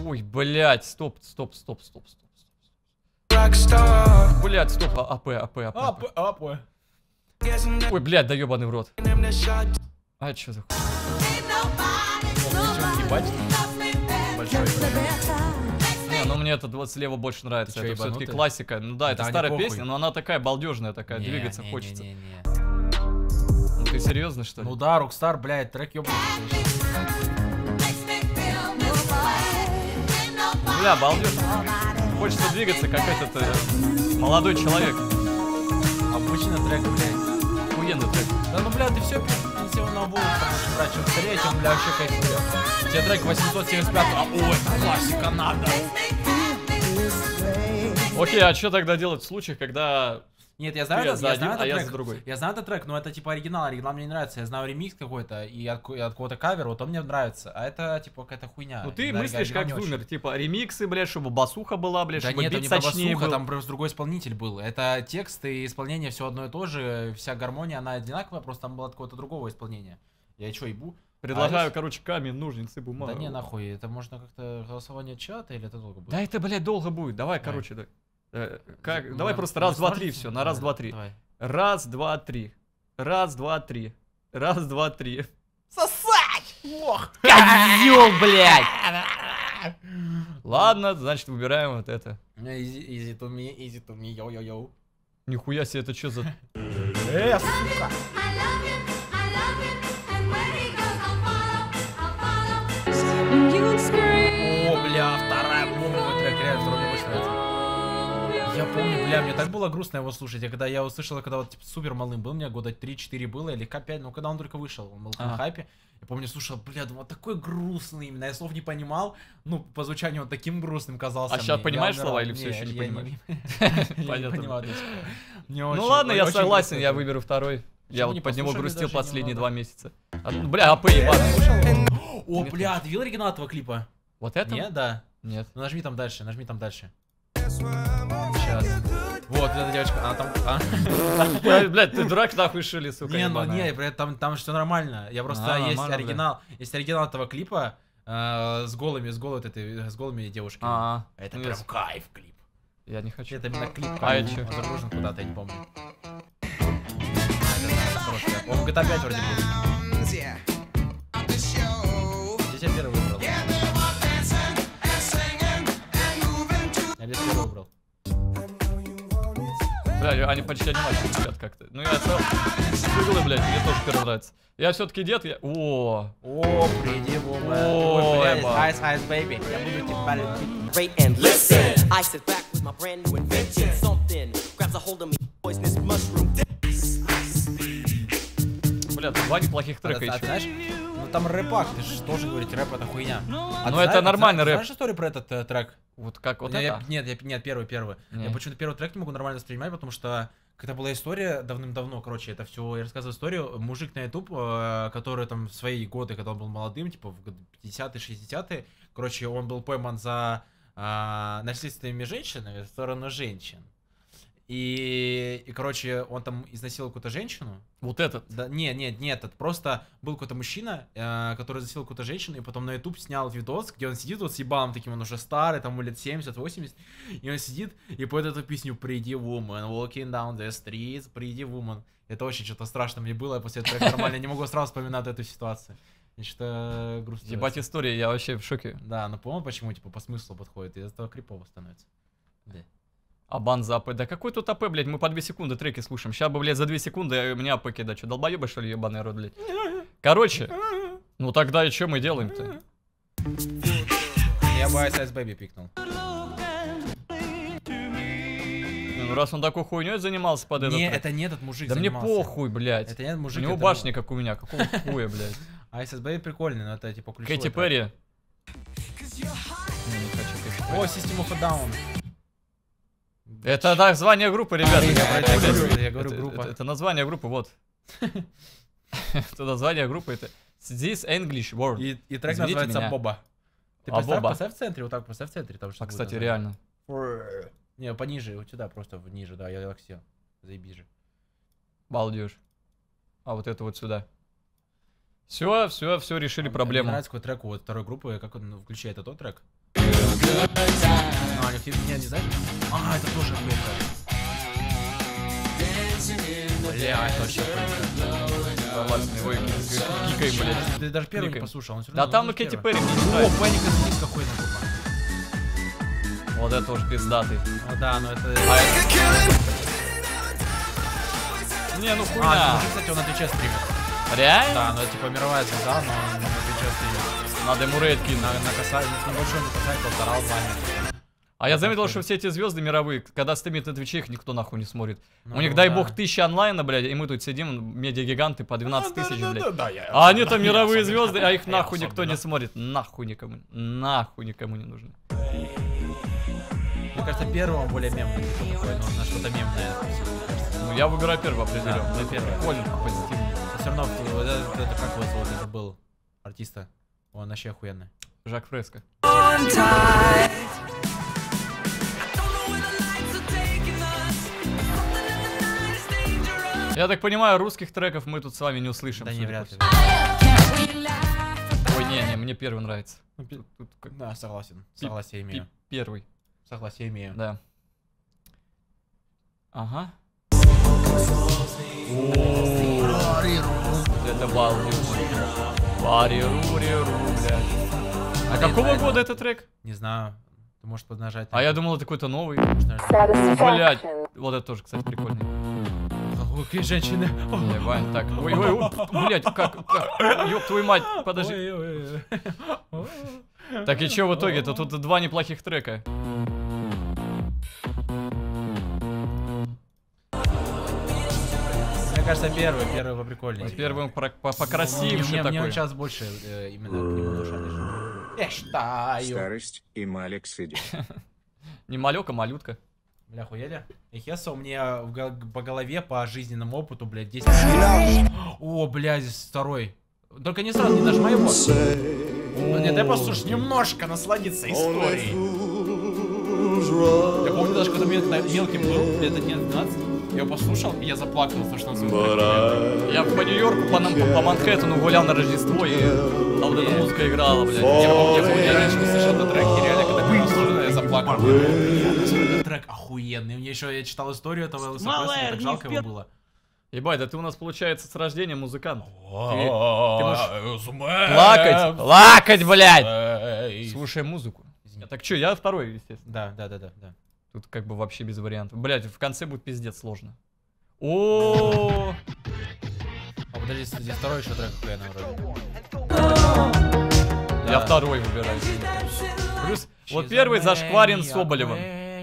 Ой, блядь, стоп. Блядь, стоп, АП. Ой, блядь, да ебаный в рот. А, чё за хуй? Не, ну мне это вот слева больше нравится. Это все-таки классика. Ну да, это старая песня, но она такая балдежная, такая, двигаться хочется. Ну ты серьезно, что ли? Ну да, Rockstar, блядь, трек ёбаный. Бля, балдежно. Хочется двигаться, как этот молодой человек. Обычный трек, блядь. Охуенный трек. Да ну, бля, ты все пенсионного возраста, брать, чем старее, тем, бля, вообще кайфует. Тебе трек 875, ой, классика надо. Окей, а что тогда делать в случаях, когда... Нет, я знаю этот трек. другой. Я знаю этот трек, но это типа оригинал мне не нравится. Я знаю ремикс какой-то и от какого-то кавера, вот он мне нравится. А это типа какая-то хуйня. Ну ты мыслишь как зумер, типа ремиксы, блядь, чтобы басуха была, блядь, да чтобы нет, бит не сочнее басуха, был. там просто другой исполнитель был. Это текст и исполнение все одно и то же, вся гармония, она одинаковая, просто там было от какого-то другого исполнения. Я чё, ебу? Предлагаю, короче, камень, ножницы, бумага. Да не, нахуй, это можно как-то голосование чата или это долго будет? Да это, блядь, долго будет. Давай, короче, давай просто раз, два, три, все, на раз, два, три. Раз, два, три. Раз, два, три. Раз, два, три. Сосать! Ох! Козёл, блядь! Ладно, значит, выбираем вот это. Easy to me, йоу-йоу-йоу. Нихуя себе, это что за... Сука! О, бля, вторая бомба, трек, реально, второй мне больше нравится. Я помню, бля, мне так было грустно его слушать, когда я услышал, когда вот типа, супер малым был, мне года 3-4 было, или 5, ну когда он только вышел, он был на хайпе. Я помню, слушал, бля, думал, такой грустный, именно я слов не понимал, ну, по звучанию он таким грустным казался. А сейчас понимаешь слова или все еще не понимаешь? Я не понимаю. Ну ладно, я согласен, я выберу второй. Я вот под него грустил последние 2 месяца. Бля, АП ебаный. О, бля, ты видел оригинал этого клипа? Вот это? Нет, да. Нет. Ну нажми там дальше, нажми там дальше. Сейчас. Вот, эта девочка, она там... Блядь, ты дурак нахуй, что ли, сука? Не, ну не, там все нормально. Я просто, есть оригинал этого клипа с голыми девушками. Это прям кайф клип. Я не хочу. Это именно клип. А я че? Он загружен куда-то, я не помню. Он GTA 5 вроде был. Здесь я первый выбрал. Я здесь первый выбрал. Бля, они почти анимации сидят как-то. Ну я сам... Сыглы, блядь, мне тоже первый нравится. Я все-таки дед, я... О, приди, О, Ice Baby. Я буду тебя любить. Great and listen. I sit back with my brand new invention. Something grabs a hold of me. Poisonous mushroom. бля, два неплохих трека еще. Знаешь, ну там рэпак, ты же тоже говорить, рэп это хуйня. Ну это нормальный рэп. Знаешь историю про этот трек? Вот как вот это? Нет, первый. Я почему-то первый трек не могу нормально воспринимать, потому что когда была история давным-давно, короче, это все, я рассказываю историю, мужик на YouTube, который там в свои годы, когда он был молодым, типа в 50-е, 60-е, короче, он был пойман за насильственными женщинами в сторону женщин. И, короче, он там изнасиловал какую-то женщину. Вот этот? Да, нет, это просто был какой-то мужчина, который изнасиловал какую-то женщину, и потом на YouTube снял видос, где он сидит вот с ебалом таким, он уже старый, там ему лет 70-80, и он сидит и поет эту песню «Pretty woman, walking down the streets, pretty woman». Это очень что-то страшно мне было, я после этого нормально не могу сразу вспоминать эту ситуацию. Я что-то грустно. Ебать история, я вообще в шоке. Да, но понял, почему, типа, по смыслу подходит, из-за этого крипово становится. Да. А банза АП? Да какой тут АП, блядь, мы по 2 секунды треки слушаем. Сейчас бы, блядь, за 2 секунды мне АП кидать. Что, долбоёбы, что ли, ебаный рот, блядь? Короче, ну тогда и что мы делаем-то? Я бы Ice Baby пикнул. Ну раз он такой хуйней занимался под этот не, трек. это не этот мужик да занимался. мне похуй, блядь. Это не этот мужик. У него башня, как у меня, какого хуя, блядь. Ice Baby прикольный, но это типа ключевой. Кэти Перри. О, System of a Down. Это название группы, ребята. Я говорю группа. Это название группы, вот. Это название группы, это This English Word. И трек называется Боба. Ты поставь в центре, вот так поставь в центре. А, кстати, реально. Не, пониже, вот сюда, просто ниже, да, я так сел. Заебись же. Балдеж. А вот это вот сюда. Все, решили проблему. Мне нравится какой трек вот второй группы, как он включает, это тот трек? А, не знаешь? А, это тоже плохо. Бля, это вообще гикай, блядь. Ты даже первый не послушал, он все равно. Да там и Кэти Перри не знаю. О, Паник at the Disco какой на группа. Вот это тоже пиздатый. Ну да, но это... Не, ну хуйня. Кстати, он на Твиче стримит. Реально? Да, но это типа мировая звезда, но он на Твиче стримит. Надо ему рейд кинуть. На косарь, небольшой на косарь, полтора лбами. А я заметил, что все эти звезды мировые, когда стримят на Твиче, их никто нахуй не смотрит. У них, дай бог, 1000 онлайна, блядь, и мы тут сидим, медиагиганты по 12 тысяч, блядь. А они там мировые звезды, а их нахуй никто не смотрит. Нахуй никому не нужны. Мне кажется, первым более мемный такой, нужно что-то мемное. Ну, я выбираю первого определенно. Да, первый. Прикольно, позитивно. Все равно, это как его зовут, это был артиста. Он вообще охуенный. Жак Фреско. Я так понимаю, русских треков мы тут с вами не услышим. Да не, вряд ли. Ой, не, мне первый нравится. Да, согласен. Согласие имею. Первый. Согласие имею. Да. Ага. Это балдеж. Вари-ру-ри-ру, блядь. А какого года этот трек? Не знаю. Ты можешь поднажать. А я думал, это какой-то новый. Блядь. Вот это тоже, кстати, прикольный. Какие женщины. Ебать, так. Ой, блядь, как? Ёб твою мать, подожди. Так и чё в итоге-то? Тут два неплохих трека. Мне кажется, первый поприкольнее. Первый покрасивше такой. Мне он сейчас больше именно не душевный. Я считаю. Старость и малек сидит. Не малек, а малютка. Бля, хуяли? Эхеса у меня по голове, по жизненному опыту, блядь, 10. О, блядь, здесь второй. Только не сразу, не нажимай его. Нет, дай послушай, немножко насладиться историей. Я помню даже, когда мелким был, лет 11-12, я его послушал, и я заплакал, потому что он звук. Я по Нью-Йорку, по Манхэттену гулял на Рождество, и там вот эта музыка играла, блядь. Я раньше не слышал этот трек, и реально, когда я послушал, я заплакал. Этот трек охуенный. Мне еще, я читал историю этого Элвиса Пресли, мне так жалко его было. Ебать, да ты у нас, получается, с рождения музыкант. Ты можешь плакать, блядь! Слушай музыку. Так что, я второй, естественно. Да. Тут как бы вообще без вариантов. Блядь, в конце будет пиздец сложно. О. А подожди, здесь второй еще трек охуенный вроде. Я второй выбираю. Плюс, вот первый зашкварен Соболевым.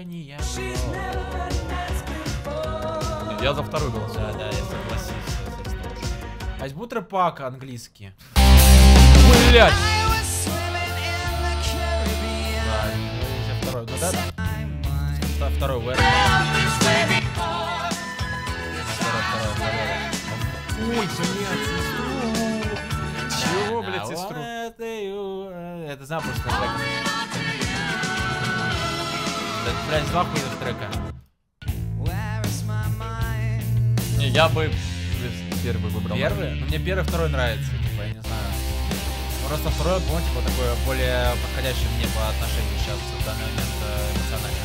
Я за второй голос. Да, я согласился. А есть будет рэпак английский? Блять! Да, второй. Ну да. Второй вэр. Ой, блядь, чего, блядь, сестру? Это запуск трека. Блядь, два хуйных трека. Не, я бы первый выбрал. Первый? Ну, мне первый, второй нравится, типа, я не знаю. Просто второй, по типа, такое более подходящее мне по отношению сейчас в данный момент эмоционально.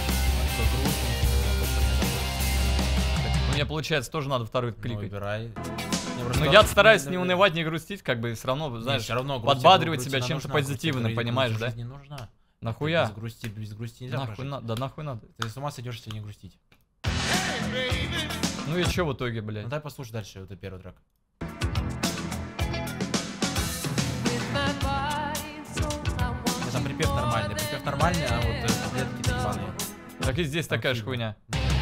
Мне, получается, тоже надо второй кликать. Выбирай. Ну, я стараюсь не унывать, не грустить, как бы все равно, знаешь, подбадривать себя чем-то позитивным, понимаешь, да? Не нужна. Нахуя? Без грусти нельзя прожить. Да нахуй надо. Ты с ума сойдешь, если не грустить. Ну и чё в итоге, блядь? Ну дай послушай дальше, это первый трек. Там припев нормальный, а вот таблетки ебаные. Так и здесь такая же хуйня.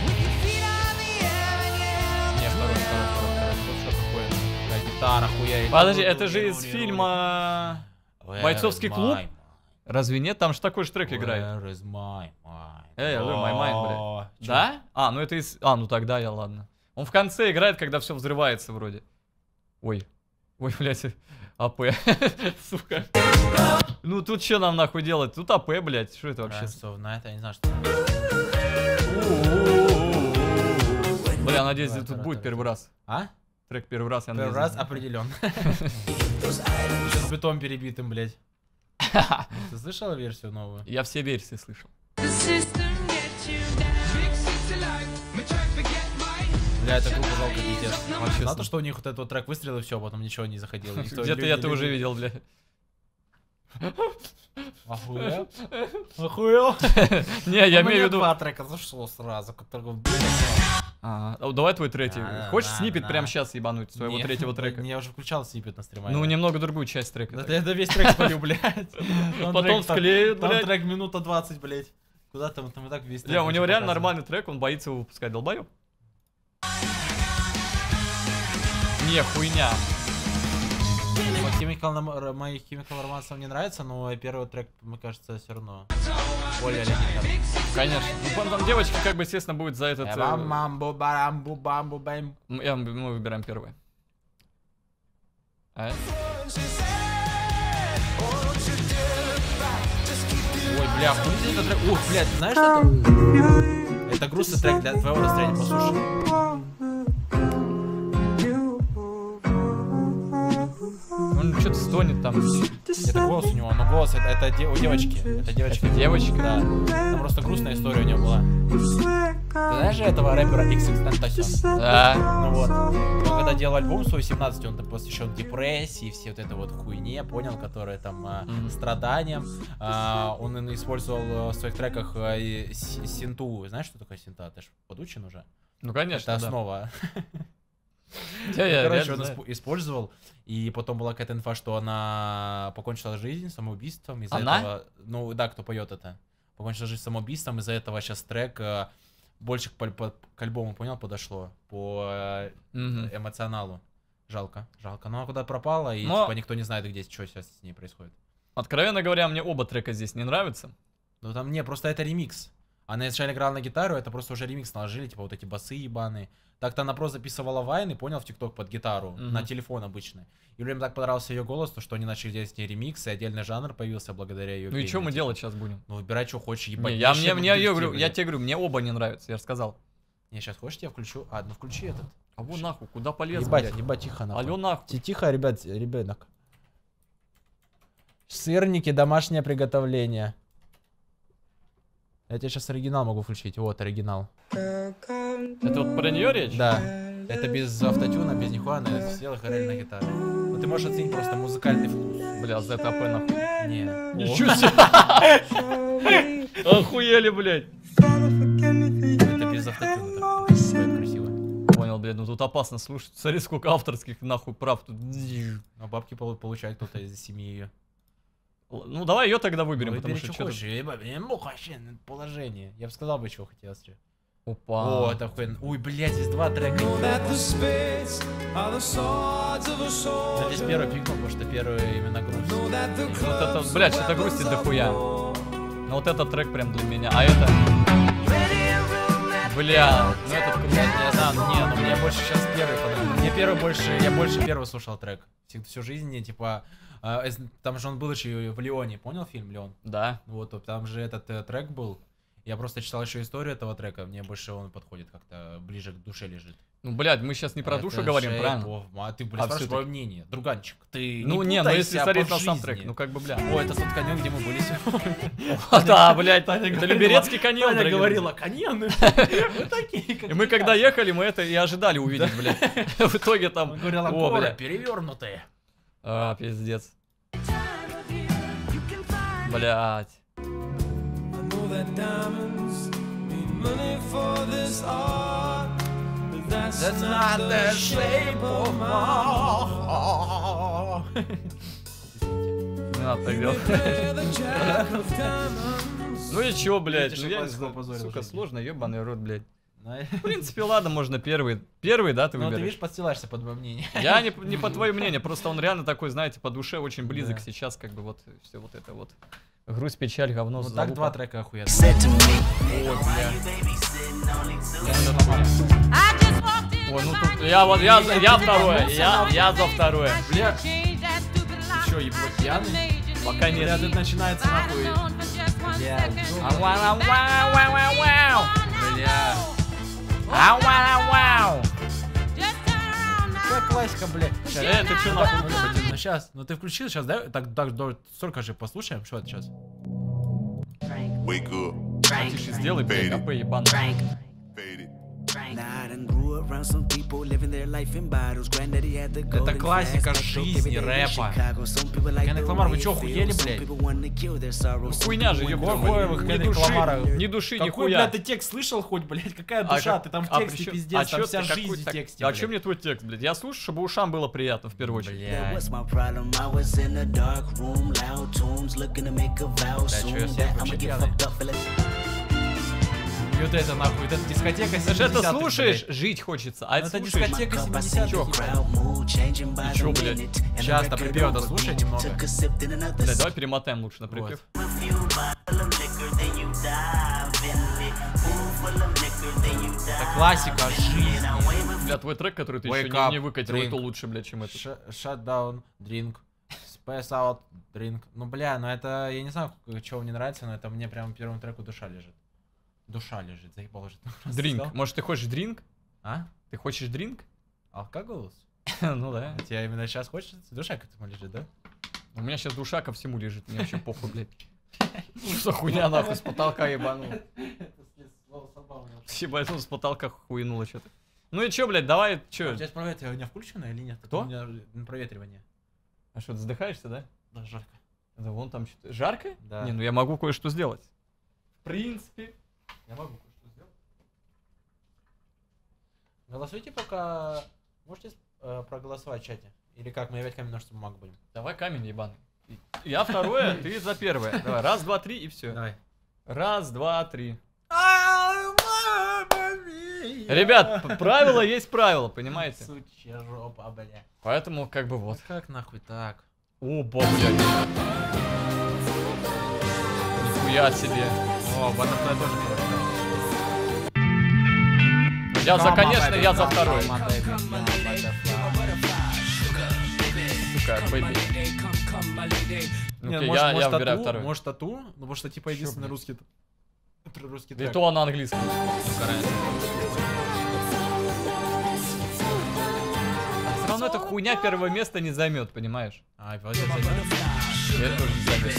Не, второй. Что такое? Гитара, хуя. Подожди, это же из фильма «Бойцовский клуб». Разве нет? Там же такой же трек играет. My mind, блядь. Да? А, ну это из... А, ну тогда я, ладно. Он в конце играет, когда все взрывается вроде. Ой, блядь, АП. Сука. Ну тут что нам нахуй делать? Тут АП, блядь. Что это вообще? Я не знаю, что... Бля, надеюсь, тут будет первый раз. А? Трек первый раз, я надеюсь. Первый раз определен. С битом перебитым, блядь. Ты слышала версию новую? Я все версии слышал. Бля, эта группа жалко пиздец. Вообще, Знал, что у них вот этот вот трек выстрелил и все, потом ничего не заходило. Где-то я это уже видел, бля. Охуел? Охуел? Не, я имею в виду... Два трека зашло сразу, которого... Давай твой третий. Хочешь снипет прямо сейчас ебануть своего третьего трека? Я уже включал снипет на стриме. Ну, немного другую часть трека. Да я весь трек спалю, блядь. Потом склеют, Там блядь. трек минута 20, блядь. Куда там и так весь трек. У него реально нормальный трек, он боится его выпускать, долбоёб. Не, хуйня. Моих Chemical Romance не нравится, но первый трек, мне кажется, все равно более легендарный. Конечно. Ну, там девочка, как бы, естественно, будет за этот... Мы выбираем первый. А? Ой, бля, хули здесь этот трек? Ух, блядь, знаешь, что это? Это грустный трек для твоего настроения, послушай. Он что-то стонет там. Это голос у него, но голос это у девочки. Это девочка. Это девочка? Да. Там просто грустная история у него была. Ты знаешь этого рэпера XXXTentacion? Да. Ну вот. Он когда делал альбом свой 17, он там посвящен депрессии, все вот это вот хуйне, понял, которая там страданиям. Он использовал в своих треках синту. Знаешь, что такое синта? Ты ж подучен уже? Ну конечно. Это основа. Короче, он использовал, и потом была какая-то инфа, что она покончила жизнь самоубийством из-за этого. Ну да, кто поет это. Покончила жизнь самоубийством, из-за этого сейчас трек больше к альбому, понял, подошло по эмоционалу. Жалко. Но она куда пропала, и типа никто не знает, где, что сейчас с ней происходит. Откровенно говоря, мне оба трека здесь не нравятся. Ну там не, просто это ремикс. Она изначально играла на гитару, это просто уже ремикс наложили, типа вот эти басы ебаные. Так-то она просто записывала вайны, понял, в ТикТок под гитару, на телефон обычный. И людям так понравился ее голос, то что они начали делать с ней ремикс, и отдельный жанр появился благодаря ее. Ну и что мы делать сейчас будем? Ну выбирай, что хочешь, ебать. Я тебе говорю, мне оба не нравятся, я же сказал. Не, сейчас хочешь, я включу. Ну включи этот. А вон нахуй, куда полез, ебать, тихо нахуй. Алло, нахуй. Тихо, ребенок. Сырники, домашнее приготовление. Я тебе сейчас оригинал могу включить. Вот оригинал. Это вот про нее речь? Да. Это без автотюна, без нихуя, она села хорель на гитаре. Ну ты можешь оценить просто музыкальный вкус. Бля, ЗТП нахуй. Не. Ничего себе! Охуели, блядь. Это без автотюна. Так красиво. Понял, блядь, ну тут опасно слушать. Смотри, сколько авторских нахуй прав тут. А бабки получает кто-то из семьи ее. Ну давай ее тогда выберем, потому что что я мог вообще положение. Я бы сказал бы, чего хотел. Опа. О, это охуенно. Ой, блядь, здесь два трека. Здесь первый пикнул, потому что первый именно грусть. Вот это, блядь, что-то грустит дохуя. Но вот этот трек прям для меня. А это... Бля, ну этот круто. Ну мне больше сейчас первый понравился. Мне первый больше, я больше первого слушал трек. Всю жизнь, типа... Там же он был еще в Леоне, понял фильм Леон? Да. Вот, там же этот трек был. Я просто читал еще историю этого трека, мне больше он подходит, как-то ближе к душе лежит. Ну, блядь, мы сейчас не про душу говорим, правильно? А ты, блядь, спрашиваешь мое мнение. Друганчик, ты ну, не ну если смотреть на сам трек, ну как бы, бля. О, это тот каньон, где мы были сегодня. Да, блядь, это Люберецкий каньон. Таня говорила, каньоны. И мы когда ехали, мы это и ожидали увидеть, блядь. В итоге там... Говорила, горы перевернутые. А, пиздец. Блядь. That's not the shape of my heart. Не надо так делать. Ну и чё, блядь, ну я не знаю, сука, сложно, ёбаный рот, блядь. В принципе, ладно, можно первый. Первый, да, ты выберешь? Ну, ты видишь, подстилаешься под мое мнение. Я не по твоему мнению, просто он реально такой, знаете, по душе очень близок сейчас, как бы вот все вот это вот. Грусть, печаль, говно, залупа. Так два трека охуенно. Ой, бля. Ой, ну тут, я второе, я за второе. Бля. Ты чё, ебло, пьяный? Пока нет. Бля, тут начинается нахуй. Бля. Какая классика, бля. Ты чё нахуй? сейчас. Ну ты включил сейчас, да? Так, столько же послушаем, что это сейчас? Тише сделай, блядь, АП ебаный. Это классика жизни, рэпа. Кендрик Ламар, вы чё, охуели, блядь? Ну хуйня же, ёбаный. Ни души, ни Какой, хуя. блядь, ты текст слышал хоть, блядь? Какая душа? Ты там в тексте пиздец, там вся жизнь в тексте, а чё мне твой текст, блядь? Я слушаю, чтобы ушам было приятно в первую очередь. Блядь. Да, чё, я всех вообще пьяный. И вот это нахуй, вот эта дискотека 70-х. Ты же это слушаешь, жить хочется. А это Это слушаешь. дискотека 70-х. И чё, блядь? Сейчас, на припев дослушай немного. Блядь, давай перемотаем лучше на припев. Это классика жизни. Бля, твой трек, который ты Wake еще up, не выкатил, drink. это лучше, блядь, чем это. Shut down, drink. Space out, drink. Ну, бля, ну это, я не знаю, чего мне нравится, но это мне прям первому треку душа лежит. Душа лежит, заебал лежит. Дринк. Может, ты хочешь дринк? А? Ты хочешь дринк? Алкоголь? Ну да. А тебе именно сейчас хочется? Душа к этому лежит, да? У меня сейчас душа ко всему лежит, мне вообще похуй, блядь. Что за хуйня нахуй с потолка ебанул? Ебать, он с потолка хуйнуло что-то. Ну и чё, блядь, давай, чё? Сейчас проветривание у меня включено или нет? Кто? У меня проветривание. А что, ты задыхаешься, да? Да, жарко. Да вон там что-то. Жарко? Да. Не, ну я могу кое-что сделать. В принципе. Я могу кое-что сделать. Голосуйте пока. Можете проголосовать в чате? Или как, мы опять камень, ножницы, бумагу будем? Давай камень ебаный. Я второе, ты за первое. Давай, раз, два, три и все. Давай. Раз, два, три. Ребят, правило есть правило, понимаете? Сучья жопа, бля. Поэтому как бы вот. Как нахуй так? Опа, блядь. Нихуя себе. О, Баттерфлай тоже хорошо. Я за, конечно, я за второй. Сука, бэйби. Не, Ну-ка, может, я выбираю второй. Может тату? Ну потому что типа единственный русский И трек. то на английском. Все равно эта хуйня первое место не займет, понимаешь? Ай, получается, да? Я тоже не займет.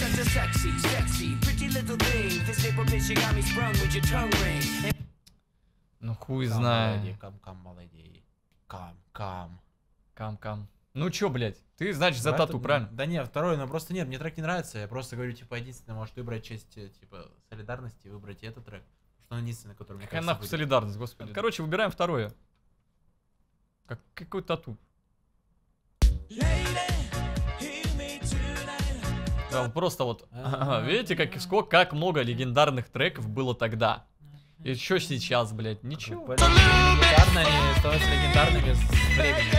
Ну хуй знаю. Кам, молодей. Кам. Кам. Ну чё, блядь? Ты, значит, за тату, правильно? Да не, второй, но просто нет, мне трек не нравится. Я просто говорю, типа, единственное, может выбрать часть, типа, солидарности, выбрать этот трек. Потому что он единственный, который мне Какая кажется, нахуй будет. солидарность, господи. Короче, выбираем второе. Какой тату? Да, просто вот, видите, как много легендарных треков было тогда. И что сейчас, блядь? Ничего. Легендарные, они становятся легендарными с временем.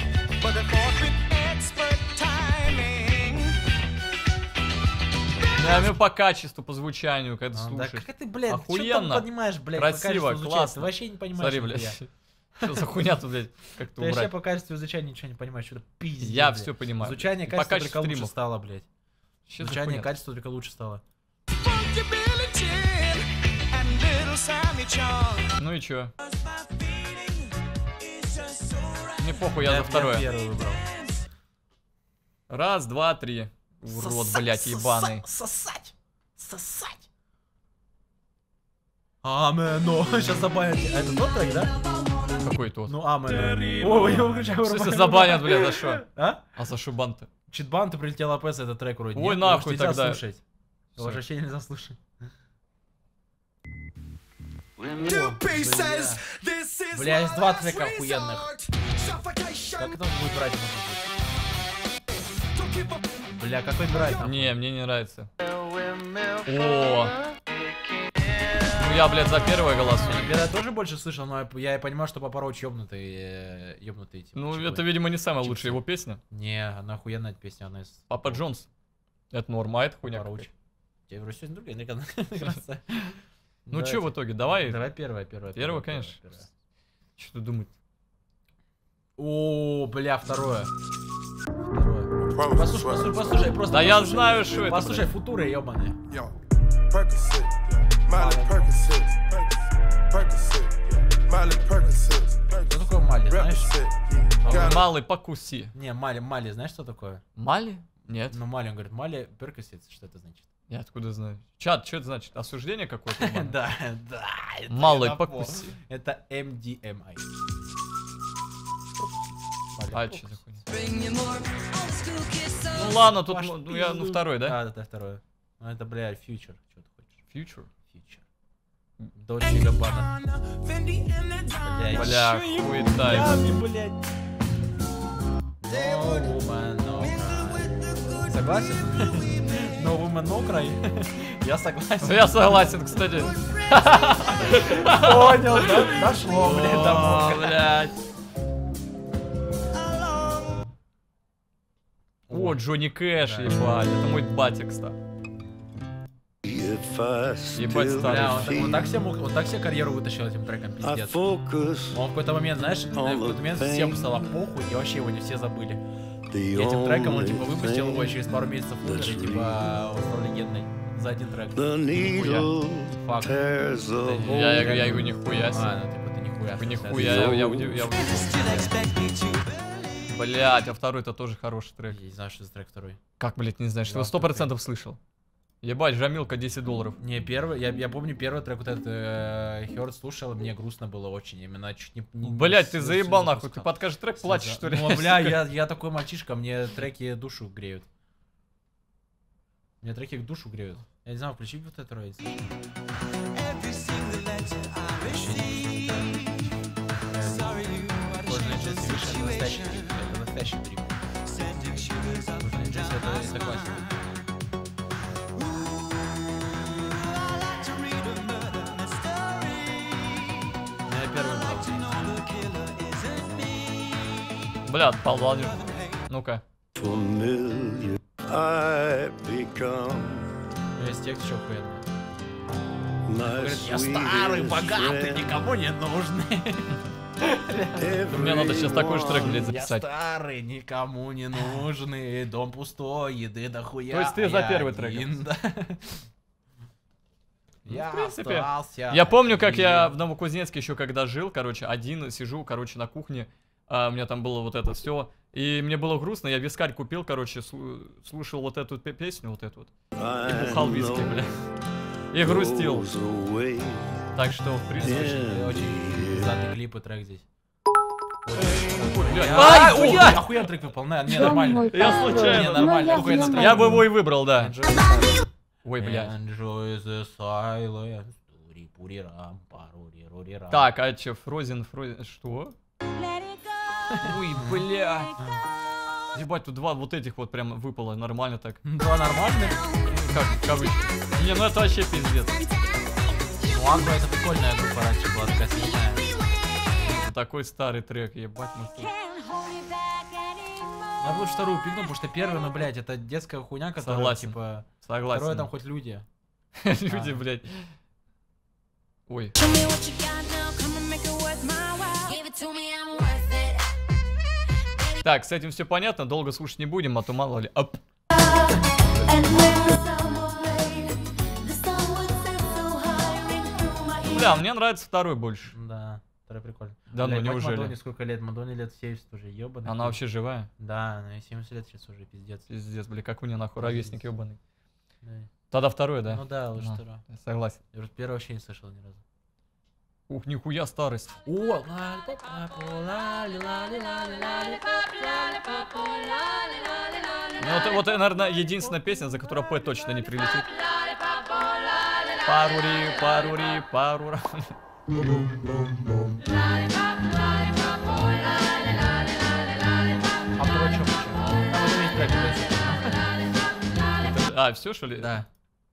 Ну, по качеству, по звучанию, когда Да слушаешь. как ты, блядь, Охуенно. что ты понимаешь, блядь, Красиво, по качеству звучания? классно. Ты вообще не понимаешь, Смотри, нихуя. блядь. Что за хуйня тут, блядь? Как-то Ты вообще убрать. по качеству звучания ничего не понимаешь, что-то пиздец. Я блядь. все понимаю. Звучание, И по качество качеству только лучше стримов. стало, блядь. Что за Звучание, хуйня? качество только лучше стало. Ну и чё? Мне похуй, я за второе. первый выбрал. Раз, два, три. Урод, блядь, ебаный. Сосать! Амено. Сейчас забанят. А это тот трек, да? Какой тот? Ну, амено. О, я выключаю. В смысле, забанят, блядь, за что? А? А за шо бан-то? Читбан, ты прилетел АПС, этот трек вроде. Ой, нет? нахуй Его нельзя тогда. слушать. Его Всё. вообще нельзя слушать. Бля, есть два трека охуенных. Как это он будет брать? Бля, как выбирать? нахуй? Не, мне не нравится. О. Ну я, блядь, за первое голосую. Я тоже больше слышал, но я и понимаю, что Папа Роуч ёбнутый, типа. Ну, чекует. это, видимо, не самая лучшая его песня. Не, она охуенная песня, она из... Папа Джонс. Это норма, а это хуйня. Папа Роуч. какая-то. Я говорю, сегодня другая играется. Ну чё в итоге, давай. Давай первое. Первое, конечно. Что ты думаешь? О, бля, второе. Послушай, просто. Да я послушай. знаю, что это. Послушай, футуры, ёбаные. Что такое Мали, знаешь? Малый покуси. Не, Мали, знаешь, что такое? Мали? Нет. Ну, Мали, он говорит, Мали, перкосец, что это значит? Я откуда знаю? Чат, что это значит? Осуждение какое-то? Да, да. Малый покуси. Это MDMA. А, что за хуйня? Ну ладно, тут ну второй, да? Да, второй. Ну это, блядь, Future. Что ты хочешь? Future? Future. Дочь Габбана. Бля, хуетай. Блядь. No woman, no cry. Согласен? No woman, no cry. Я согласен. Я согласен, кстати. Понял, да? Дошло, блядь, до мозга. Блядь. О, Джонни Кэш, ебать. Это мой батя, кстати. Ебать, старый. Он так себе карьеру вытащил этим треком, пиздец. Он в какой-то момент, знаешь, всем стало похуй, и вообще его не все забыли. И этим треком он типа выпустил его, и через пару месяцев умер, и типа он стал легендой за один трек. Нихуя. Факт. Я его нихуя себе. А, ну типа ты нихуя. Вы нихуя, я удивился. Блять, а второй-то тоже хороший трек. Я не знаю, что за трек второй. Как, блять, не знаешь, ты его 100% слышал. Ебать, Жамилка, $10. Не, первый, я помню первый трек, вот этот Хёрд слушал, мне грустно было очень, именно чуть не... Блять, ты заебал нахуй, ты подкажешь трек, плачешь что ли? Ну, бля, я такой мальчишка, мне треки душу греют. Мне треки душу греют. Я не знаю, включи вот это рейд. Кожаные джинсы, видишь, это настоящий трип, это настоящий трип. Кожаные джинсы, это классика. Бля, отпал, ну-ка. Весь текст еще охуенный. Говорит, я старый, богатый, никому не нужный. Мне надо сейчас такой же трек, блядь, Я записать. старый, никому не нужный, дом пустой, еды дохуя. То есть ты за первый трек? Я в принципе, остался. я помню, как я в Новокузнецке еще когда жил, короче, один сижу, короче, на кухне. У меня там было вот это все. И мне было грустно, я вискарь купил, короче, слушал вот эту песню, вот эту вот. И бухал виски, бля. И грустил. Так что, в принципе, очень пиздатый клип и трек здесь. Ай, блядь! Охуенно трек выпал, не, нормально. Я случайно. Не, нормально. Я бы его и выбрал, да. Ой, блядь. Enjoy the silence. Так, а че, Frozen, что? Ой, блядь. Ебать, тут два вот этих вот прям выпало, нормально так. Два нормальных? Как, в кавычках. Не, ну это вообще пиздец. Ну, Агро это прикольная группа раньше была, такая смешная. Такой старый трек, ебать, ну тут. Я лучше вторую пикну, потому что первый, ну, блядь, это детская хуйня, которая, Согласен. типа... Согласен. Второе там хоть люди. Люди, блядь. Ой. Так, с этим все понятно, долго слушать не будем, а то мало ли. Оп. Бля, мне нравится второй больше. Да, второй прикольный. Да, ну неужели? Мадонне сколько лет? Мадонне лет 70 уже, ебаный. Она вообще живая? Да, она 70 лет сейчас уже, пиздец. Пиздец, бля, как у нее нахуй, ровесник ебаный. Да. Тогда второй, да? Ну да, лучше второй. Согласен. Я уже первый вообще не слышал ни разу. Ух, нихуя старость. О! Ну вот, наверное, единственная песня, за которую П точно не прилетит. Парури, парури, парура. А второй что почему? А, все что ли? Да.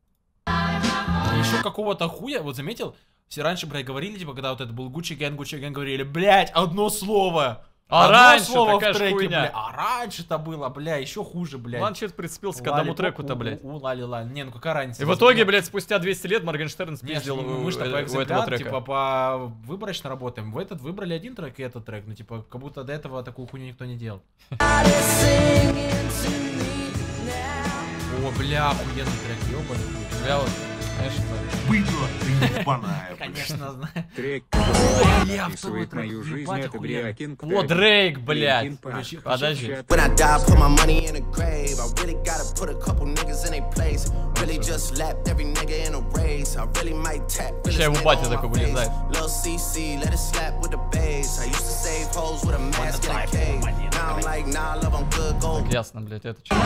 Еще какого-то хуя, вот заметил, все раньше, блядь, говорили, типа, когда вот это был Gucci Gang, говорили, блядь, одно слово. А одно раньше слово такая в треке, хуйня. бля. А раньше-то было, бля, еще хуже, блядь. Ладно, что-то прицепился к одному треку-то, блядь. Лали-лали. Не, ну какая разница? И в итоге, блядь, спустя 200 лет Моргенштерн спиздил мы что, у по этого экземпляру, трека. типа, по выборочно работаем. В этот выбрали один трек и этот трек. Ну, типа, как будто до этого такую хуйню никто не делал. О, бля, охуенный трек, ёбаный. Бля, вот. Конечно. Быдло ты ебаная. Конечно, знаю. Трек, Бля, описывает второй мою трек, жизнь, ебать, это охуенно. Бриакинг. Вот Дрейк, блядь. Подожди. When I die, put my money in a grave. I really gotta put a couple niggas in their place. Really just lapped every nigga in a race. I really might tap. Сейчас его батя такой вылезает. Lil CC, let it slap with the bass. I used to save hoes with a mask in a cave. Now I'm like, nah, love, I'm good, go. Ясно, блядь, это что?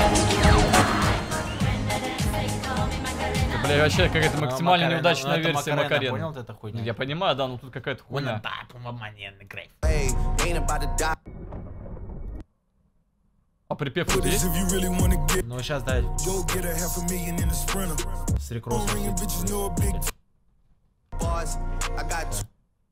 Бля, вообще какая-то максимально неудачная версия Макарена. Понял ты это хуйня? Я понимаю, да, но тут какая-то хуйня. Hey, ain't about to die. А припев тут есть? Ну сейчас дай. С рекросом. Bars, I got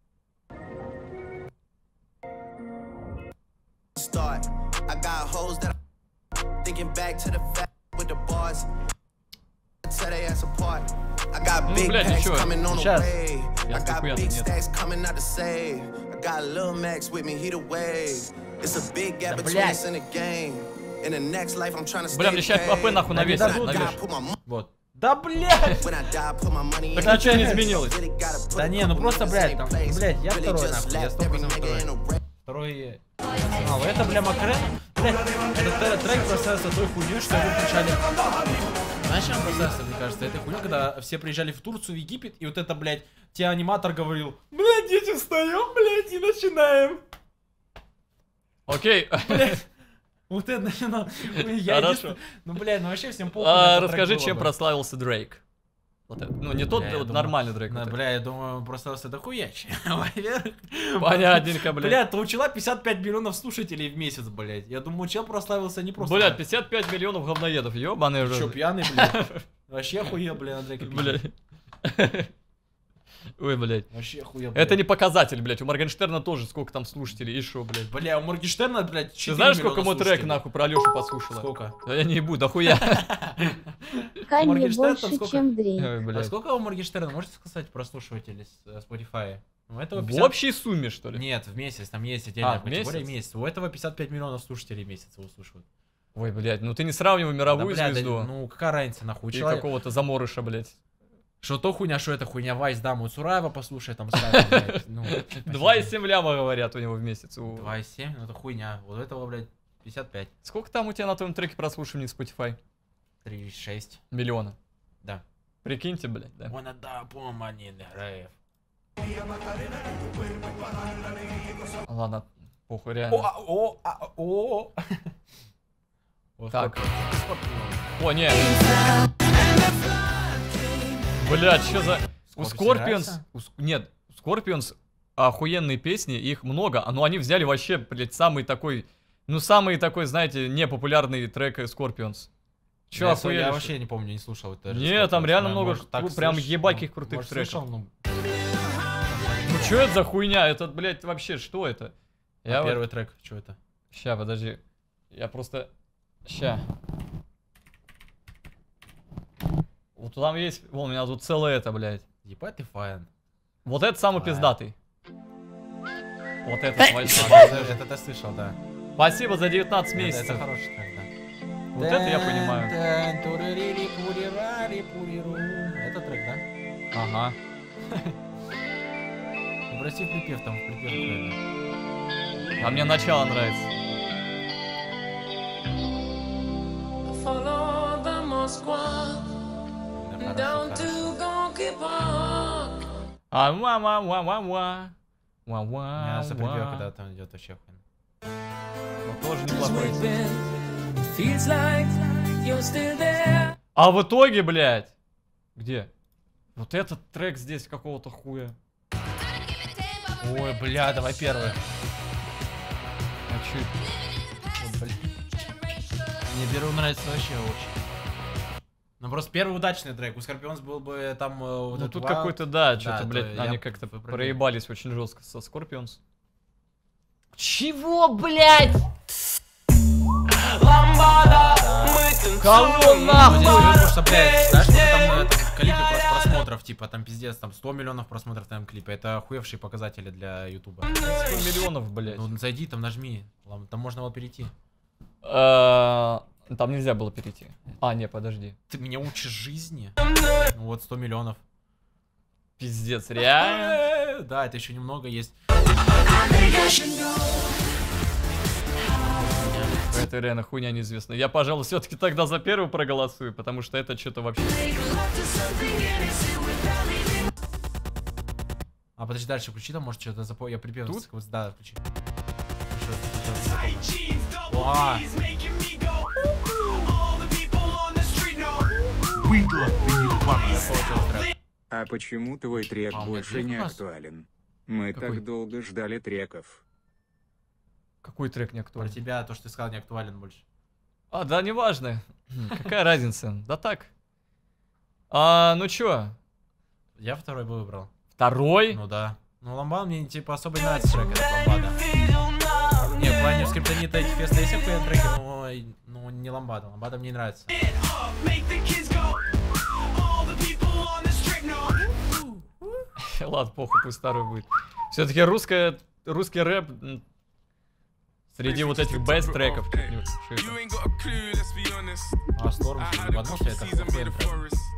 start. I got hoes that I'm thinking back to the fact with the bars. Set their ass apart. I got big блядь, packs ничего. coming on the Сейчас. way. I Ясно, got хуя big тут нет. stacks coming out to save. I got Lil Max with me, he the wave. It's a big gap between блядь. us in the game. In the next life, I'm trying to stay Бля, мне сейчас АП нахуй навесит, дадут, навешай. Вот. Да блядь! When I die, put my money in Так ничего не изменилось. Да не, ну просто, блядь, там, блядь, я второй нахуй, я 100% второй. Второй арсенал. Это, бля, Макарен. Блядь, этот трек прославился той хуйней, что его включали. Знаешь, чем он прославился, мне кажется, этой хуйней, когда все приезжали в Турцию, в Египет, и вот это, блядь, тебе аниматор говорил: блядь, дети, встаем, блядь, и начинаем. Окей. Блядь. Вот это начинал. Хорошо. Ну, блядь, ну вообще всем похуй. на этот трек Расскажи, было чем бы. прославился Дрейк. Вот это. Ну, не тот, Бля, я вот думаю, нормальный Дрейк. Да, вот бля, я думаю, он прославился дохуяче. Во-первых. это. Понятненько, блядь. Блядь, у чела 55 миллионов слушателей в месяц, блядь. Я думаю, чел прославился не просто. Блядь, 55 миллионов говноедов, ёбаные Ты чё, уже. пьяный, блядь? Вообще охуел, блядь, на треке. Блядь. Ой, блядь. Вообще охуел, блядь. Это не показатель, блядь. У Моргенштерна тоже сколько там слушателей, и шо, блядь. Бля, у Моргенштерна, блядь, 4 Ты знаешь, сколько миллиона ему трек, слушателей? нахуй, про Алёшу послушала? Сколько? Да я не ебу, да хуя. Канье Моргенштерн там больше, сколько? чем Дрейк. Ой, А блядь. сколько у Моргенштерна, можете сказать, прослушивателей с Spotify? У этого В 50... общей сумме, что ли? Нет, в месяц, там есть отдельная в категория месяц? месяц. У этого 55 миллионов слушателей в месяц его слушают. Ой, блядь, ну ты не сравнивай мировую Да, бля, звезду ну какая разница, нахуй? и Человек- какого-то заморыша, блядь. Что то хуйня, что это хуйня, Вайс, да, Муцураева послушай, там скажет, блядь, ну... 2,7 ляма, говорят, у него в месяц. 2,7, ну это хуйня, вот этого, блядь, 55, Сколько там у тебя на твоем треке прослушиваний Spotify? 3,6, Миллиона. да. Прикиньте, блядь, да. Wanna die for money in the grave. Ладно, похуй, реально. Вот Так. сколько- О, не. Блядь, что за... У Скорпионс Scorpions... Нет, у Scorpions охуенные песни, их много, но они взяли вообще, блядь, самый такой... Ну, самый такой, знаете, непопулярный трек Scorpions. Че, Я охуели? я что вообще не помню, не слушал это. Не, там реально много Может, так прям слышал, ебаких ну, крутых может, треков. слышал, ну, Ну, что это за хуйня? Это, блядь, вообще, что это? а вот- первый трек, что это? Ща, подожди. Я просто... Ща. Вот там есть... Вон, у меня тут целое это, блядь. Ебать ты файн. Вот это самый Файн. пиздатый. Вот это вообще. Это ты слышал, да. Спасибо за 19 Это месяцев. хороший трек, да. Вот это я понимаю. Это трек, да? Ага. Обрати в припев, там в припев реально. А мне начало нравится. Follow the Moskva Да, down хороший, to Gonky Park. А ва-ва-ва-ва-ва. Ва-ва. Мне нравится припев, когда там идет вообще хуйня. Тоже неплохой. Feels like you're still there. А в итоге, блядь. Где? Вот этот трек здесь какого-то хуя. Ой, бля, давай первый. А чё это? Вот, бля. Мне первый нравится вообще очень. Ну просто первый удачный трек. У Scorpions был бы там... вот Ну этот тут Wild. какой-то, да, Да, что-то, это блядь, я они как-то выпрыгнул. проебались очень жестко со Scorpions. Чего, блядь? Кого Ну, нахуй? здесь потому что, блядь, знаешь, сколько там в клипе просмотров, типа, там пиздец, там 100 миллионов просмотров в этом клипе. Это охуевшие показатели для Ютуба. 100 миллионов, блядь. Ну, зайди, там нажми. Там можно было перейти. Там нельзя было перейти. А, не, подожди. Ты меня учишь жизни? Ну вот 100 миллионов. Пиздец, реально? Да, это еще немного есть. Это реально хуйня неизвестная. Я, пожалуй, все-таки тогда за первый проголосую, потому что это что-то вообще... А подожди, дальше включи, там может что-то запомнил. Я припев. Тут? Да, включи. О! Быдло, ты ебаная. А почему твой трек А, у меня больше трек не у нас? актуален? Мы Какой? так долго ждали треков. Какой трек не Про актуален? тебя, то, что ты сказал, не актуален больше. А, да, неважно. Какая разница? Да так. А, ну чё? Я второй бы выбрал. Второй? Ну да. Ну Ламбада мне типа особо не нравится трек, этот Ламбада. Не, в плане скриптонита этих феста есть охуенные треки, но не Ламбада. Ламбада мне не нравится. Ладно, похуй, пусть второй будет. Все-таки русский рэп среди вот этих бест-треков. А Сторм, ты ебанулся, это охуенный трек.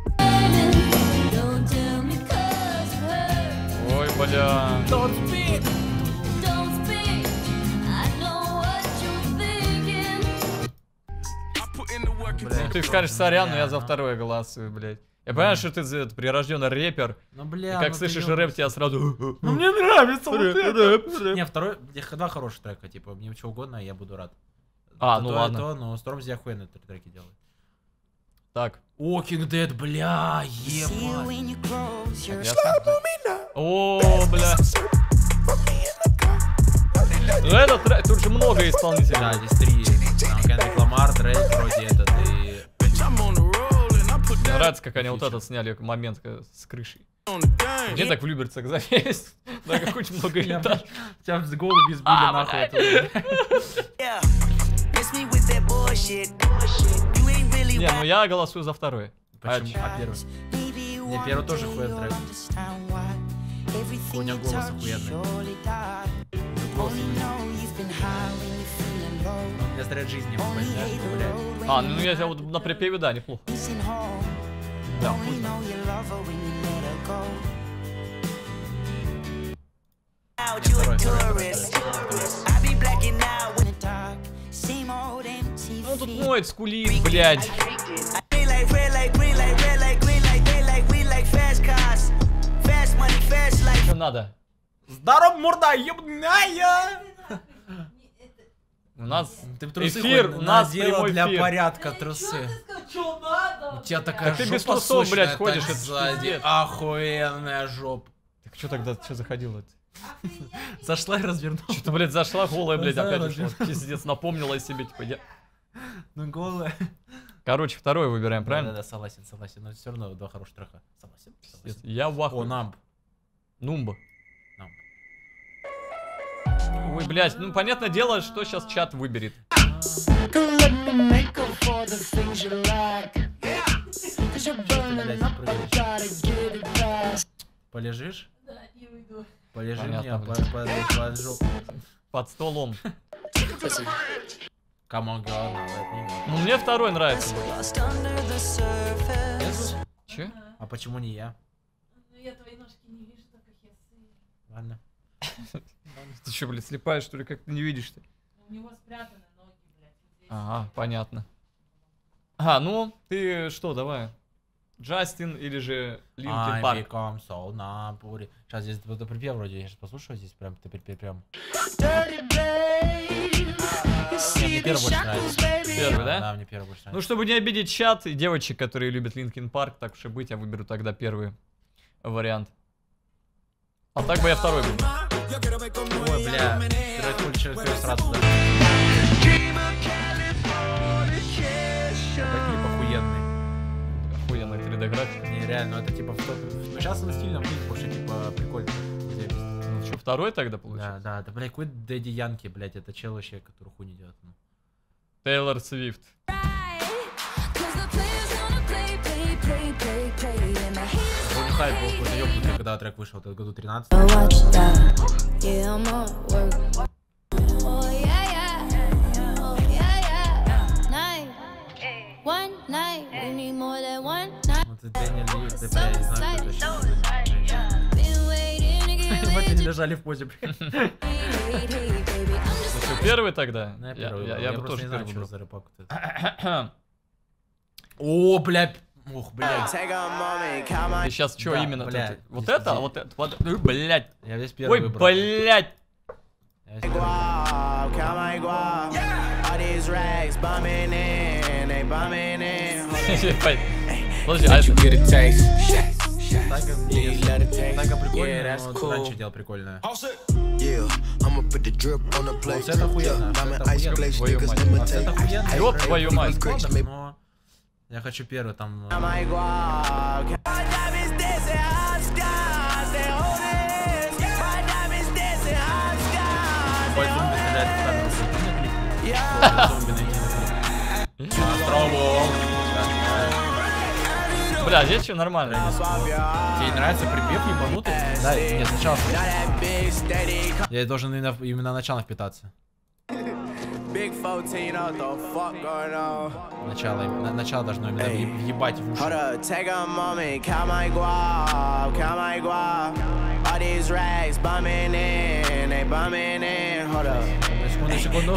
Ой, бля. Ну, ты скажешь сорян, но я за второе голосую, блядь. Я понимаю, что ты прирожденный рэпер. Ну И бля, как ну слышишь ты рэп, тебя сразу... Ну мне нравится вот рэп. Не, второй, два хороших трека, типа, мне чего угодно, я буду рад. А, Это ну то, ладно. то, но Стормзи охуенные треки делает. Так, О, King Dead, бля, ебать. ясно. О, бля. Ну этот трек, тут же много исполнителей. Да, здесь три. Там Кендрик Ламар, Дрейк, вроде этот и... Мне нравится, как они вот этот сняли момент с крышей. Мне так в Люберцах завес. Да, какой-то много этаж. Тебя в голуби сбили нахуй. Не, ну я голосую за второй. Почему? А первый? Не, первый тоже охуенный трек. У него голос охуенный. Голос для старой жизни, блядь. А, ну я вот на припеве, да, неплохо. Да, вкусно. Ну тут моет, скулит, блядь. Что надо? Здорово, морда, ебаная! У нас Ты в трусы эфир, хоть у нас надела прямой для эфир. порядка трусы. У тебя такая Так ты жопа без трусов, сочная, блядь, так ходишь, это сзади. пиздец. Охуенная жопа. Так что тогда, что заходило? Зашла и развернула. Что-то, блядь, зашла голая, блядь, Да, опять развернула. ушла. Пиздец, напомнила о себе, типа, я... Ну голая. Короче, второй выбираем, правильно? Да, согласен. Но все равно два хороших трека. Согласен. Пиздец, я в О, ахуе. Намб. Нумба. Намб. Ой, блядь, ну понятное дело, что сейчас чат выберет. Полежишь? Да, и уйду. Полежи Понятно, мне блядь. под жопу. Под столом. Come on, girl, now let me go. Ну мне второй нравится. Че? А почему не я? Ну я твои ножки не вижу, так как я сын. Ладно. Ты что, блядь, слепая, что ли, как ты не видишь-то? У него спрятаны ноги, блядь, вот здесь. Ага, понятно. А, ну, ты что, давай. Джастин или же Линкин I Парк? become so numb. Сейчас здесь это припев вроде, я сейчас послушаю, здесь прям теперь прям. Мне первый больше нравится. Первый, да? Да, мне первый больше Ну, нравится. чтобы не обидеть чат и девочек, которые любят Линкин Парк, так уж и быть, я выберу тогда первый вариант. А так бы я второй выбрал. Ой, бля, Red Bull через сразу, да. Клип охуенный. Охуенная 3D-графика. Не, реально, это типа... Ну, сейчас он стильно выглядит, потому что типа прикольно. Ну что, второй тогда получается? Да, да, блядь, какой Дэдди Янки, блядь, это чел вообще, который хуйню делает. Ну. Тейлор Свифт. Помню, хайп был какой-то ёбнутый, когда трек вышел, это году 13. Дэниел Льюис, да, бля, я не знаю, кто это сейчас. Вот они лежали в позе. Первый тогда? Ну, Я бы тоже первый выбрал. О, бля. Ух, блядь. Ты сейчас что Да, именно? блядь. Вот это? Вот это? Блядь. Я весь первый Ой, выбрал. блядь. Я весь первый Подожди, а это... Тайга прикольная, но раньше делал прикольное. Вот это охуенно. Это охуенно. Ёб твою мать. Но я хочу первый там. Бля, здесь что нормально. Тебе нравится припев ебанутый? Да, нет, сначала. Я должен именно начало впитаться. Начало должно именно въебать в уши. Секунду.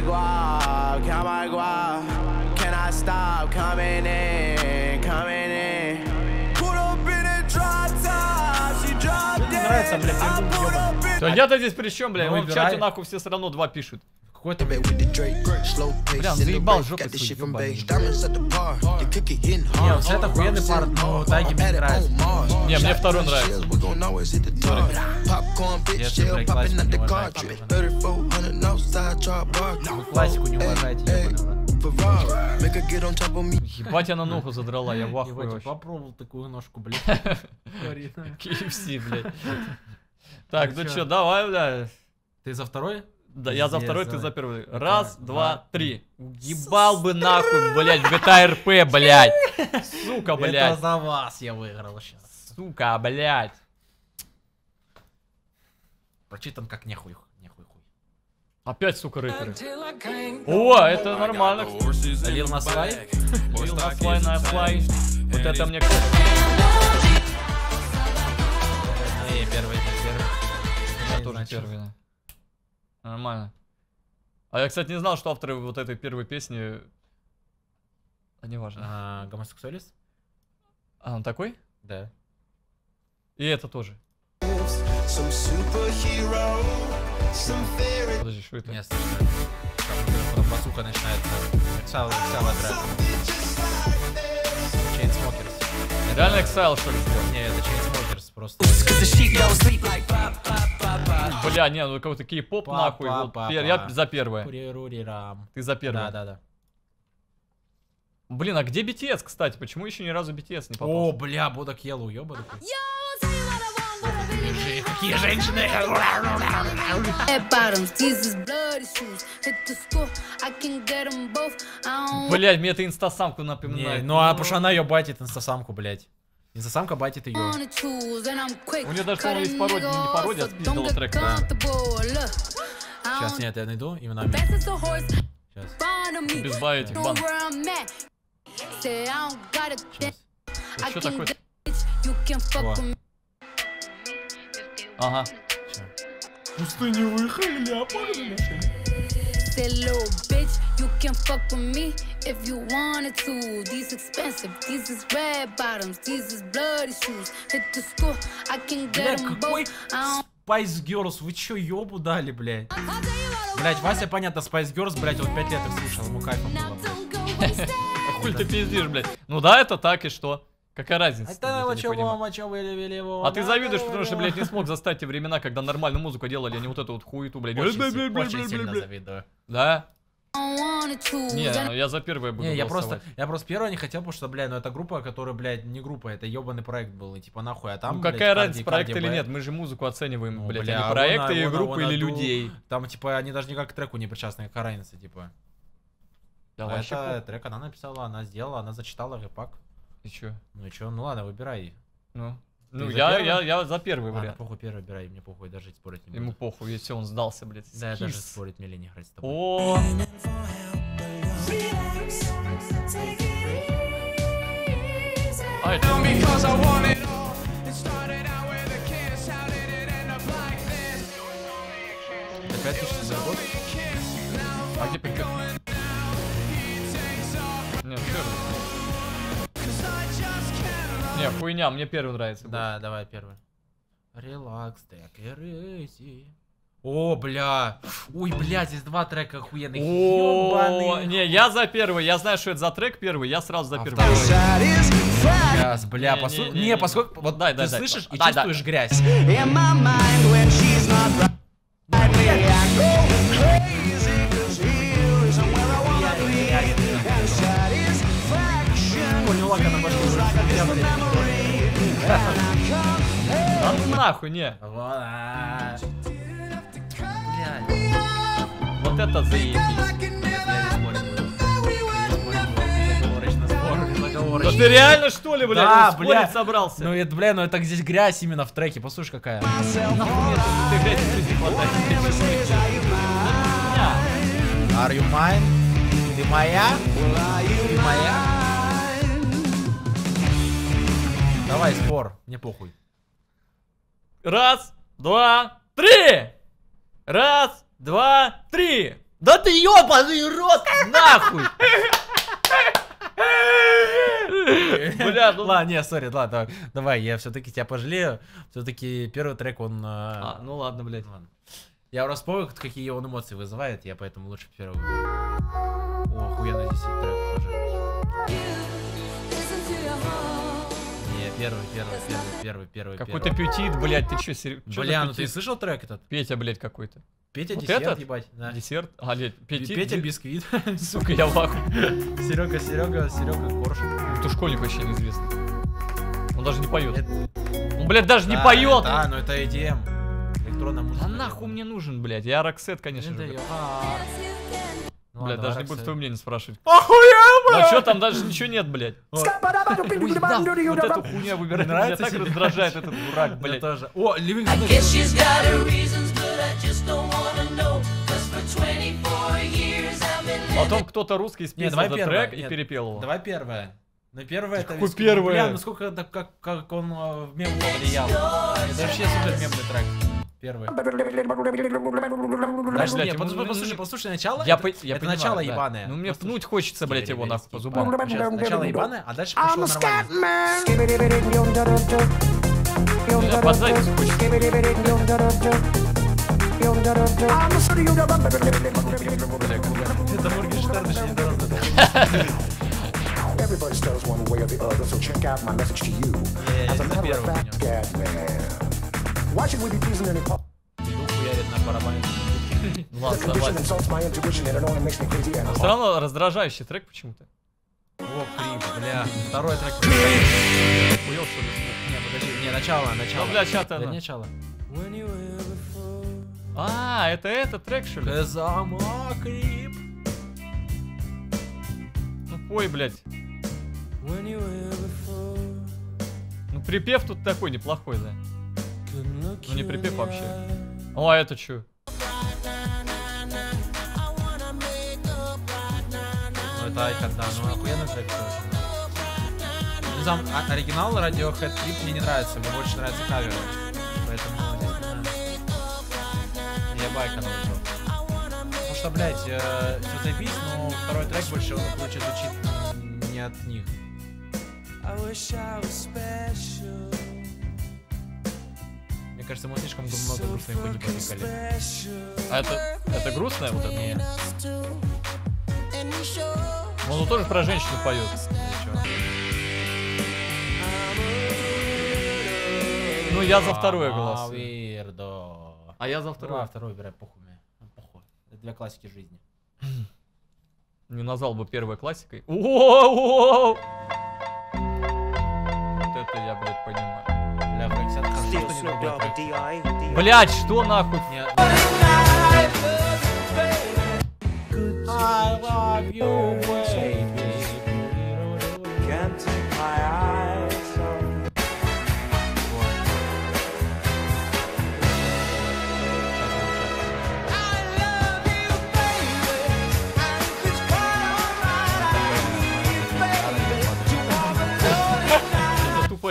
Нравится, блядь, Я-то здесь при чем, бля? Ну, Вон в выбирай. чате нахуй все все равно 2 пишут. какой-то, блядь. Бля, он заебал жопой свой ебаный. Не, вот это охуенный парт, но Тайги мне не нравится. Не, мне второй нравится. Если, блядь, классику не уважаете. Вы классику не уважаете, ебаный в рот. Ебать, она ногу задрала, я в ахуе Ебать, вообще. попробовал такую ножку, блядь. KFC, блядь. Так, ну чё, давай, бля. Ты за второй? Да, я за второй, ты за первый. Раз, Так, два, три. Ебал бы нахуй, блядь, GTA RP, блядь. Сука, Это блядь. за вас я выиграл сейчас. Сука, блядь. Прочитан как нехуй. Опять, сука, рэперы. О, это нормально. Лил на свай? Лил на свай, на флай. Вот это мне... Не, первый. Я тоже первый, да. Нормально. А я, кстати, не знал, что авторы вот этой первой песни... А не важно. Гомосексуалист? А, он такой? Да. И это тоже. Подожди, что это? Нет, слышно. Там басуха начинается. Exile играть. Chainsmokers. Реально Exile, что ли, сделал? Не, это Chainsmokers просто. Бля, не, ну какой-то кей-поп нахуй. Вот, я за первое. Ты за первое. Да. Блин, а где BTS, кстати? Почему еще ни разу BTS не попал? О, бля, Бодок Yellow, ёбаный. Какие женщины! Блядь, мне это инстасамку напоминает. Ну а потому что она ее батит, инстасамку, блядь. Инстасамка батит ее. У нее даже, по-моему, есть пародия, не пародия, а спиздила трек. Да. Сейчас, нет, я найду именно момент. Сейчас. Без ба этих бан. Сейчас. Это что такое? О. Ага. Пустыневый хляп, погнали. Бля, какой Spice Girls? Вы чё, ёбу дали, блядь? Блядь, Вася, понятно, Spice Girls, блядь, он 5 лет их слушал, ему кайфом было, блядь. А хуй ты пиздишь, блядь? Ну да, это так и что? Какая разница? А ты завидуешь, потому что, блядь, не смог застать те времена, когда нормальную музыку делали, а не вот эту вот хуету, блядь. Очень сильно завидую. Да? Не, ну я за первое буду Не, я голосовать. просто первое не хотел, потому что, блядь, ну это группа, которая, блядь, не группа, это ебаный проект был, и типа нахуй, а там, Ну блядь, какая Cardi- разница, проект Cardi или B. нет, мы же музыку оцениваем, Ну, блядь, бля, а не проекты, или вон группы, или оду. людей. Там, типа, они даже никак к треку не причастны, какая разница, типа. Да, А вообще это трек она написала, она сделала, она зачитала рэпак. И чё? Ну и чё, ну ладно, выбирай. Ну, за я первый? за первый Ладно, вариант. похуй, первый выбирай, мне похуй, даже спорить не Ему буду. похуй, если он сдался, блядь. Да, я даже Скис. спорить мне лень играть с тобой. О, А, это... Опять 2000 год? А где припев? Не, первый. Не, хуйня, мне первый нравится. Да, давай первый. Релакс, так и рейси. О, бля. Ой, бля, здесь два трека охуенных. О, Ёбаный. не, я за первый. Я знаю, что это за трек первый. Я сразу за первый. Сейчас, бля, Не, поскольку вот дай, ты дай. слышишь и Дай, чувствуешь грязь. Поняла, когда на башку Да ну нахуй, не. Вот это заебись. Да ты реально что ли, блядь, Да, спорить бля. собрался? Ну это, бля, ну это здесь грязь именно в треке, послушай какая. Нахуй нет, ты грязь в жизни хватает. Are you mine? Ты моя? Ты моя? Давай, спор, мне похуй. Раз, два, три! Раз, два, три! Да ты ёбаный рот, нахуй! Бля, ну... Ладно, не, сори, ладно, давай, я все-таки тебя пожалею. Все-таки первый трек, он... ну ладно, блядь. Ладно. Я раз помню, какие он эмоции вызывает, я поэтому лучше первый выберу. О, охуенно здесь трек тоже. Не, первый. Какой-то пютит, блядь, ты чё, серьезно? Бля, ну ты слышал трек этот? Петя, блядь, какой-то. Петя Вот десерт, этот? ебать. Да. Десерт? А, блядь, Петя... Петя бисквит. Сука, я в ахуе. Серега Корж. Ты школьник вообще неизвестный. Он даже не поет. Он, блядь, даже не поет! Да, но это EDM. Электронная музыка. Да нахуй мне нужен, блядь. Я Роксет, конечно же. Блядь, даже не буду твое мнение спрашивать. Охуенно! А чё там даже ничего нет, блядь? Ой, да, вот эту хуйню выбирать. Меня Нравится так тебе? раздражает этот дурак, Мне блядь. тоже. О, Ливингстон. Потом кто-то русский спел давай этот первое. трек и Нет, перепел его. Давай первое. Ну первое это... Какое весь- первое? Бля, ну сколько это, как он в мем повлиял. Это вообще супер мемный трек. Первый. Дальше, Блядь, нет, ему- послушай начало. Я это понимаю, начало да. ебаное. Ну мне Послушай. пнуть хочется, блядь, его нахуй по зубам. Сейчас, начало ебаное, а дальше пошло нормально. Меня под запись хочется. Это Моргенштерн еще не дорос. Everybody stutters one way or the other, so check out my message to you. Yeah, As a это matter of первый fact, понял. Gadman, why should we be pleasing any public? Иду хуярит на барабане. Ну The ладно, condition давай. insults my intuition and it only makes me crazy and Все равно раздражающий трек почему-то. О, крип, бля. Второй трек. Хуёл, что ли? Не, подожди, не, начало. Ну, бля, чё-то Да, оно. начало. А, это этот трек, что ли? Cause I'm a creep. Ну пой, блядь. Ну припев тут такой неплохой, да. Ну не припев вообще. О, а это чё? Ну это Айкон, да, ну охуенный трек тоже. Не знаю, оригинал Radiohead Creep мне не нравится, мне больше нравится каверы. Поэтому здесь не знаю. Я бы Айкона выбрал. Потому что, блядь, все заебись, но второй трек больше он круче звучит не от них. Мне кажется, мы слишком много грустной хуйни потекали. А это грустное вот это? Нет. Он тоже про женщину поет. Ну я за второе голосую. Weirdo. А я за второе. Второй выбирай, похуй мне. Похуй. Это для классики жизни. Не назвал бы первой классикой. Воу! Вот это я, блядь, понимаю. Бля, Фрэнк, хорошо, что не другой трек. Блядь, что нахуй? Не- I love you, baby. Can't take my eyes off.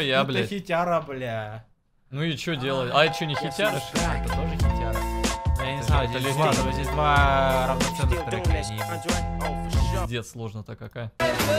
я, Это блядь. хитяра, бля. Ну и что делать? А это что, не хитяра? Да, это тоже хитяра. Ну, я не знаю, это здесь два равноценных трека, я не ебу. Пиздец, сложно-то какая.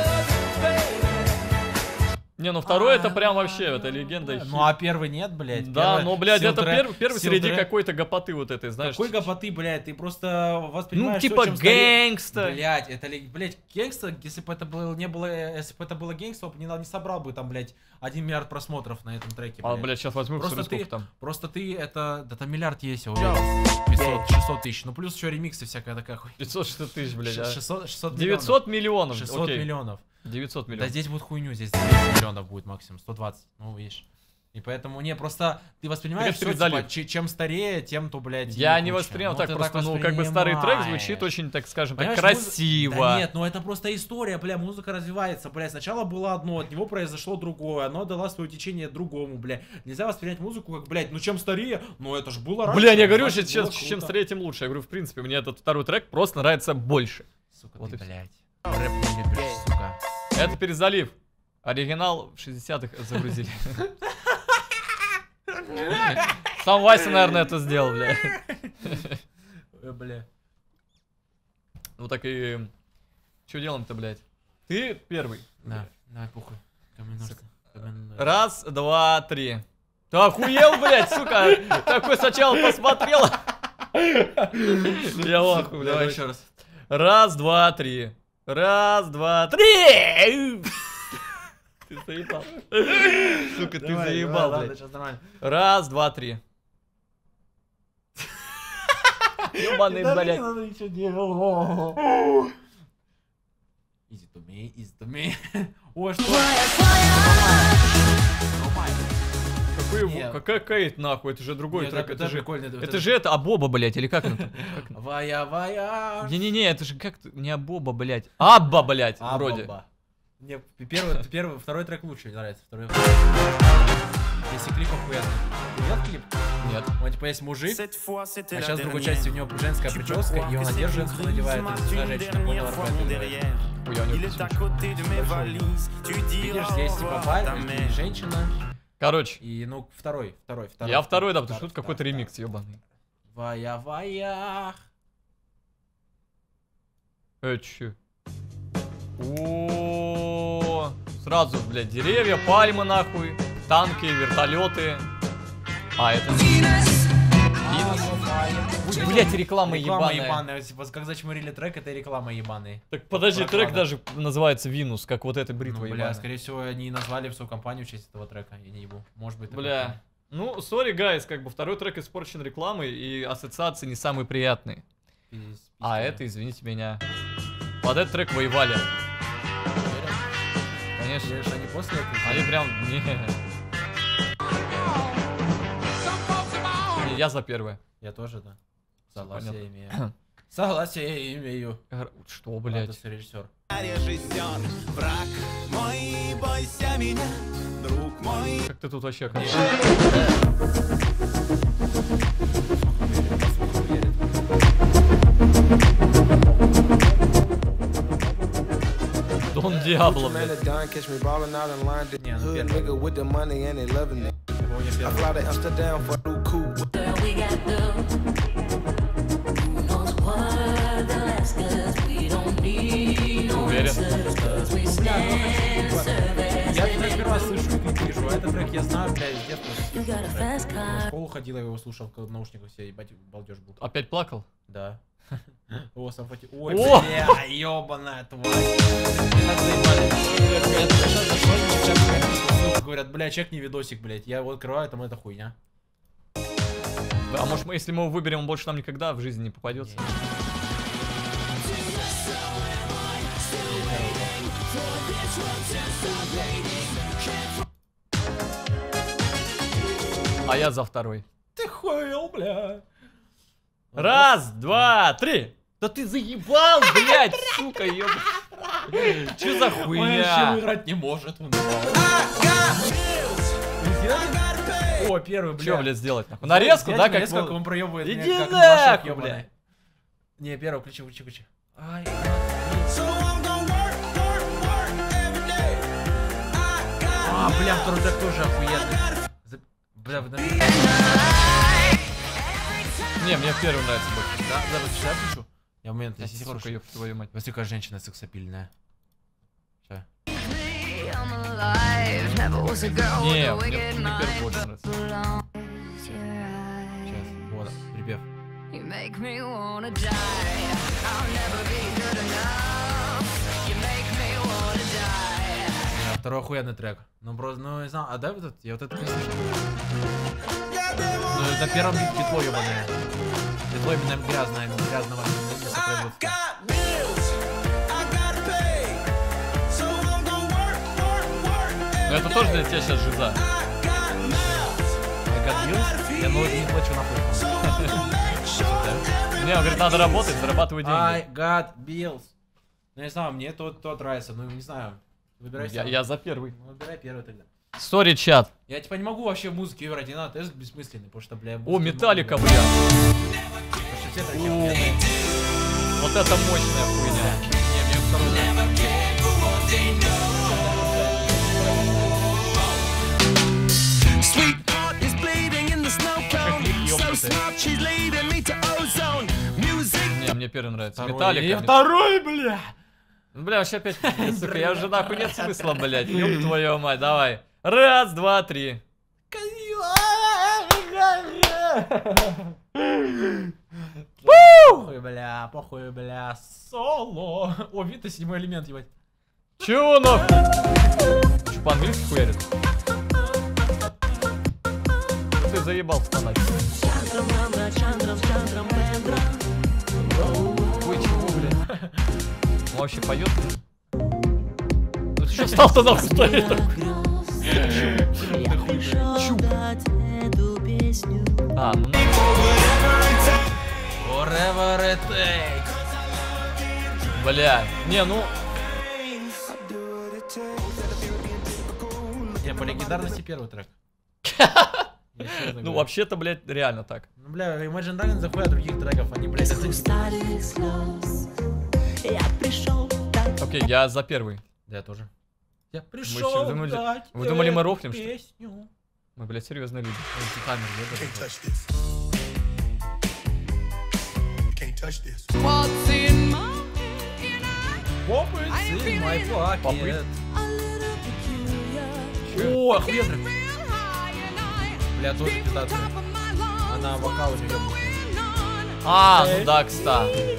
Не, ну второй это прям вообще, это легенда. и Ну а первый нет, блядь. Да, Первый- но, блядь, это Силдрэ- первый среди Силдрэ- какой-то гопоты вот этой, знаешь. Какой гопоты, блядь, ты просто Ну, воспринимаешь типа всё, чем старее. гэнгста. Блядь, это, блядь, гэнгста, если бы это было, не было, если бы это было гэнгста, он не собрал бы там, блядь, 1 миллиард просмотров на этом треке, А, блядь. блядь, сейчас возьму, Просто посмотрю, ты, сколько там. просто ты это, да там миллиард есть уже, 500-600 тысяч, ну плюс еще ремиксы всякая такая хуйня. 560 тысяч, блядь, а. 600 900 миллионов. 600 окей. миллионов. 900 Да миллионов. здесь будет хуйню, здесь 200 миллионов будет максимум, 120, ну видишь. И поэтому, не, просто ты воспринимаешь Так это всё, типа, залив. чем старее, тем, то, блядь, Я ему не круче. воспринял Ну, так ты просто, ну, как бы старый трек воспринимаешь. звучит очень, так скажем, так Понимаешь, красиво. Да нет, ну это просто история, бля, музыка развивается, бля, сначала было одно, от него произошло другое, оно дало свое течение другому, бля. Нельзя воспринять музыку как, блядь, ну чем старее, ну это же было раньше. Бля, я говорю, значит, сейчас было чем круто. старее, тем лучше. Я говорю, в принципе, мне этот второй трек просто нравится больше. Сука, Вот ты, и всё. блядь, рэп не любишь, сука. Это перезалив. Оригинал в 60-х загрузили. Сам Вася, наверное, это сделал, бля. Бля. Ну так и... Что делаем-то, блядь? Ты первый. Да, давай, пухуй. Каменножцы. Раз, два, три. Ты охуел, блядь, сука? Такой сначала посмотрел. Я в ахуе, Давай блядь. еще раз. Раз, два, три. Раз, два, три! Ты заебал. Сука, ты заебал, ладно, блядь. сейчас нормально. Раз, два, три. Ёбаный, блядь. надо ничего делать. Easy to me, easy to me. О, что? Какая Кейт, нахуй? Это же другой Нет, трек. это прикольно. Это же это Абоба, блядь, или как это? Вая-вая. Не-не-не, это же как не Абоба, блядь. Абба, блядь, вроде. Не, первый, второй трек лучше, мне нравится. Второй. Если клип охуенный. Ты видел клип? Нет. Он типа есть мужик, а сейчас в другой части у него женская прическа, и он одежду женскую надевает, и другая женщина поняла, что это делает. Хуя, не послушаю. Видишь, здесь типа парень и женщина. Короче, И ну второй. я второй, да, потому что тут какой-то ремикс, ебаный. Вая-вая. Чё? О, сразу, блядь, деревья, пальмы, нахуй, танки, вертолеты. А, это... Блять, реклама Реклама ебаная. ебаная. Типа, как зачморили трек, это реклама ебаная. Так подожди, Реклама. трек даже называется Винус, как вот эта бритва Ну, бля, ебаная. скорее всего, они назвали всю компанию в честь этого трека. Я не ебу. Может быть, такое. Бля. Ну, sorry, guys, как бы второй трек испорчен рекламой, и ассоциации не самые приятные. А это, извините меня. Под этот трек воевали. Конечно. Они после этого? Они прям... Не, я за первое. Я тоже, да. Согласие понятно. имею. Согласие имею. Что, блядь? Ладно, режиссер. Режиссер, враг мой, бойся меня, друг мой. Как ты тут вообще оказался? Дон Диабло, блядь. Не, ну первый. Его не первый. Уверен. Я трек первый раз слышу, клип вижу, а этот трек я знаю, блядь, с детства. В школу ходил, я его слушал, в наушниках все, ебать, балдеж был. Опять плакал? Да. О, Сафати. Ой, О! бля, ёбаная тварь. Не так заебали. Я только сейчас зашел, и сейчас говорят, бля, чекни видосик, блядь. Я его открываю, там эта хуйня. А может, если мы его выберем, он больше нам никогда в жизни не попадется? А я за второй. Ты хуел, бля. Раз, два, три. Да ты заебал, блядь, сука, ёб... Чё за Вообще хуйня? играть не может. О, первый, бля. Чё, блядь, сделать? Нахуй? Нарезку, да, как нарезку, был? как он проебывает. Иди меня, как нахуй, Машек бля. ёбаный. Не, первый, включи. Ай, А, бля, второй трек тоже охуенный. Бля, вы Не, мне первый нравится больше. Да, да, вот сейчас пишу. Я в момент, Я, если сука, хороший. ёб твою мать. Вот такая женщина сексапильная. Ща. Не, мне первый больше нравится. Сейчас. Вот, припев. Второй охуенный трек. Ну просто, ну не знаю, а дай вот этот, я вот это не слышал. Ну на первом битло ебаное. Битло именно грязное, грязного мясопроизводства. Но это тоже для тебя сейчас жиза. Я не плачу нахуй. Не, он говорит, надо работать, зарабатывать деньги. I got bills. Ну не знаю, мне тот нравится, ну не знаю. Выбирай сам. Я за первый. Ну, выбирай первый тогда. Сори, чат. Я типа не могу вообще в музыке играть, не надо, тест бессмысленный, потому что, бля... О, Металлика, бля. Вот это мощная хуйня. Не, мне второй нравится. Не, мне первый нравится. Второй. Металлика. Второй, бля! Бля, вообще опять, сука, я уже нахуй нет смысла, блядь. Ёб твою мать, давай. Раз, два, три. Похуй, бля, соло. О, Вита, 7-й элемент, ебать. Чего нахуй? Че, по-английски хуярит? Ты заебал стонать. Ой, чего, блядь? Он вообще поет? Ну ты что стал-то нахуй стоять такой? Чуп. А, ну Whatever it takes. бля. Не, ну... Не, по легендарности первый трек. Ну вообще-то, блядь, реально так. Ну, бля, Imagine Dragons захуя других треков, они, блядь, Окей, я за первый. Да, я тоже. Я Мы пришел ещё думали- дать вы думали, мы эту рофлим, что ли? песню. Мы, блядь, серьезные люди. Камер, Попыт. О, охуенно. Бля, тоже пиздатый. Она вокал у нее. А, ну да, кстати.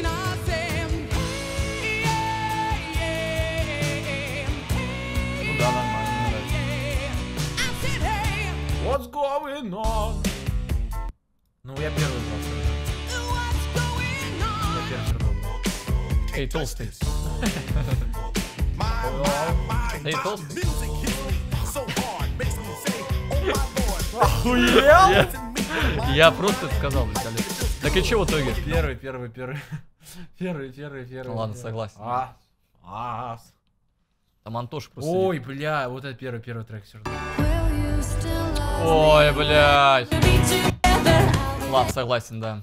Ну да, нормально, нравится. What's going on? Ну, я первый просто. Я первый был. Эй, толстый. Эй, толстый. Охуел? Я просто сказал, блядь, Олег. Так и че в итоге? Первый. Ну ладно, согласен. Там Антош просто... Ой, бля, вот это первый трек все равно. Ой, блядь. Ладно, согласен, да.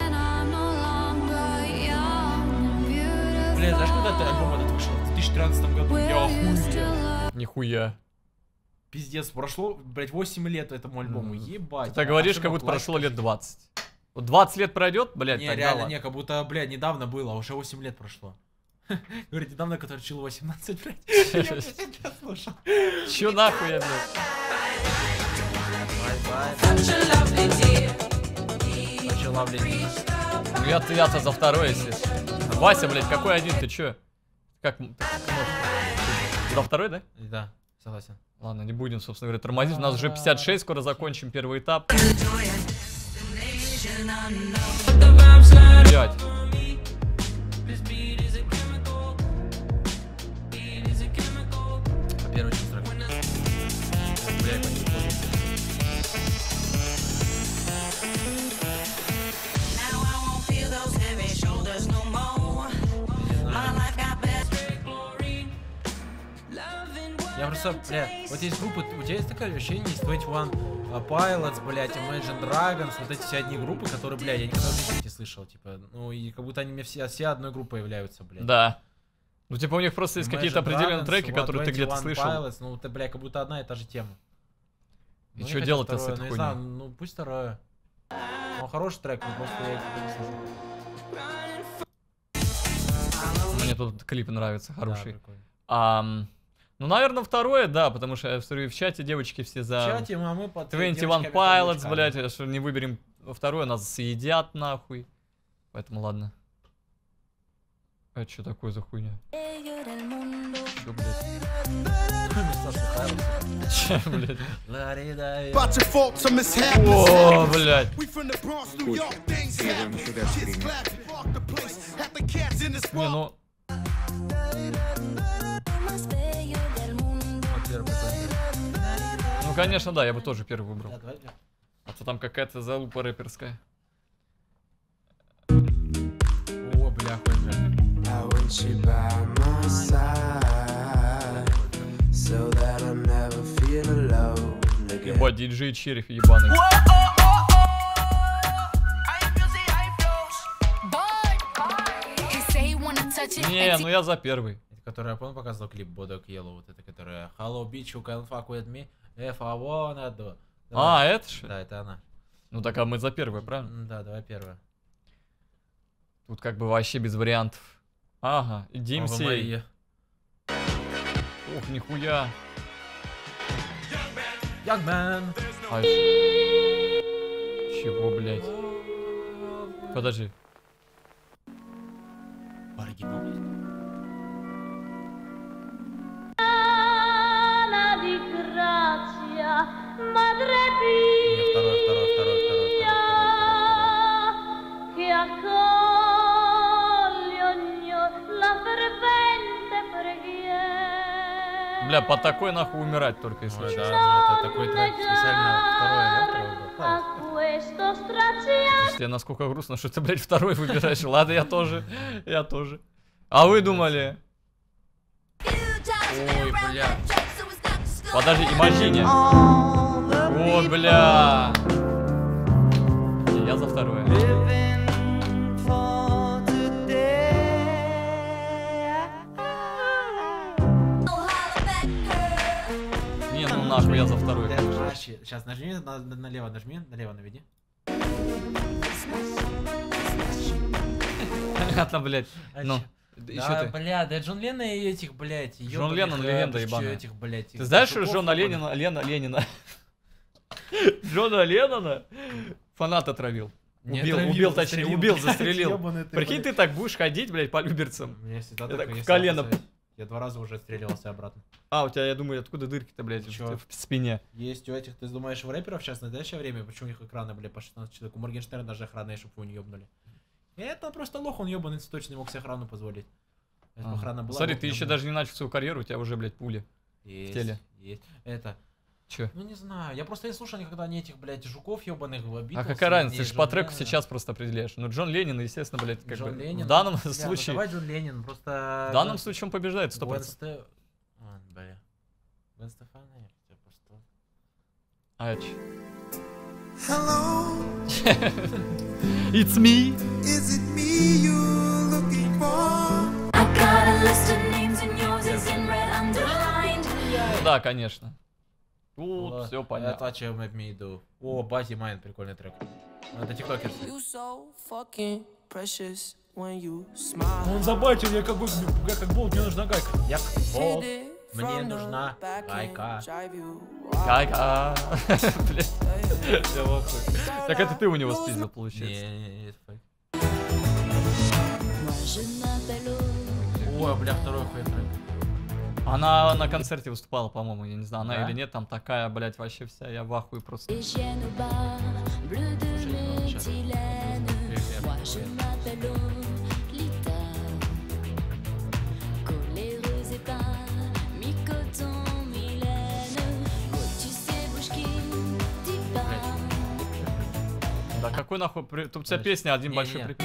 Бля, знаешь, когда ты альбом этот вышел? В 2013 году. Я охуел. Нихуя. Пиздец, прошло, блядь, 8 лет этому альбому. Ебать. Ты так говоришь, как будто прошло лет 20. Вот 20 лет пройдет, блядь, Не, тогда реально, ладно. не, как будто, блядь, недавно было, а уже 8 лет прошло. Говорит, недавно, который чил 18, блядь. Я 10 лет слушал. Чё нахуй я, блядь? Ну я-то за второй, если... Вася, блядь, какой один, ты чё? Как ты можешь? За второй, да? Да, согласен. Ладно, не будем, собственно говоря, тормозить. У нас уже 56, скоро закончим первый этап. Блядь. Первый трек. Бля, я почти понял. Я просто, бля, вот есть группы, у тебя есть такое ощущение, есть 21 Pilots, блядь, Imagine Dragons, вот эти все одни группы, которые, блядь, я никогда в жизни не слышал, типа, ну и как будто они мне все одной группой являются, блядь. Да. Ну, типа, у них просто есть какие-то определенные треки, которые ты где-то слышал. Pilots, ну, ты, бля, как будто одна и та же тема. И что делать-то с этой хуйней? Не знаю, ну, пусть второе. Ну, хороший трек, но просто я не слышал. Мне тут клип нравится, хороший. Да, ну, наверное, второе, да, потому что я смотрю, в чате девочки все за... В чате, а мы под 21 Pilots, блядь, что не выберем второе, нас съедят нахуй. Поэтому ладно. А что такое за хуйня? Чё, блядь? Че, блядь? О, блядь. Идем сюда стримить. Не, ну... Ну, конечно, да, я бы тоже первый выбрал. А то там какая-то залупа рэперская. О, бля, хуй трек. Ебать, диджей Черев ебаный. Не, ну я за первый. Это которая, я помню, показывал клип Bodak Yellow, вот это, которая Hello bitch, you can fuck with me, if I wanna do. А, это же? Да, это она. Ну так, а мы за первое, правильно? Да, давай первое. Тут как бы вообще без вариантов. Ага, и DMC. Ух, нихуя. Young man. А, чего, блядь? Подожди. Оригинал. Не, второй. Бля, по такой нахуй умирать только, если честно. Да, ну это такой трек специально второй, я второй. Тебе насколько грустно, что ты, блядь, второй выбираешь. Ладно, я тоже. А вы думали? Ой, бля. Подожди, Imagine. О, бля. Я за второе. Не, ну нахуй, я за второе. Сейчас нажми налево, налево наведи. Понятно, блядь. Ну, да, бля, да Джон Леннон и этих, блядь, Джон Леннон легенда ебаная. Этих, блядь, ты знаешь, что Джона Леннона? Джона Леннона фанат отравил. Убил, застрелил. Прикинь, ты так будешь ходить, блядь, по Люберцам. В колено. Я 2 раза уже отстрелился обратно. А, у тебя, я думаю, откуда дырки-то, блядь, в спине? Есть у этих, ты думаешь, в рэперов сейчас на настоящее время, почему у них экраны, блядь, по 16 человек? У Моргенштерна даже охрана, чтобы его не ёбнули. Это просто лох, он ёбаный, точно не мог себе охрану позволить. Охрана была. Смотри, ты еще даже не начал свою карьеру, у тебя уже, блядь, пули в теле. Есть. Это... Че? Ну не знаю, я просто не слушал никогда ни этих, блядь, жуков ёбаных, Битлз. А какая разница, ты же по треку сейчас просто определяешь. Ну Джон Леннон, естественно, блядь, как бы в данном случае... Давай Джон Леннон, просто... В данном случае он побеждает 100%. Бля. Гвен Стефани, я просто... А это It's me. Is it me you're looking for? I got a list of names and yours is in red underlined. Да, конечно. Тут все понятно. Это что я имею в виду. О, Бати Майн, прикольный трек. Это тиктокер. Он забайтил, я как болт, мне нужна гайка. Я как болт, мне нужна гайка. Гайка. Блядь. Я в ахуе. Так это ты у него спиздил, получается. Не, это фейк. Ой, бля, второй хуй трек. Она на концерте выступала, по-моему, я не знаю, она или нет, там такая, блядь, вообще вся, я в ахуе просто. Да какой нахуй, тут вся песня, один большой прикол.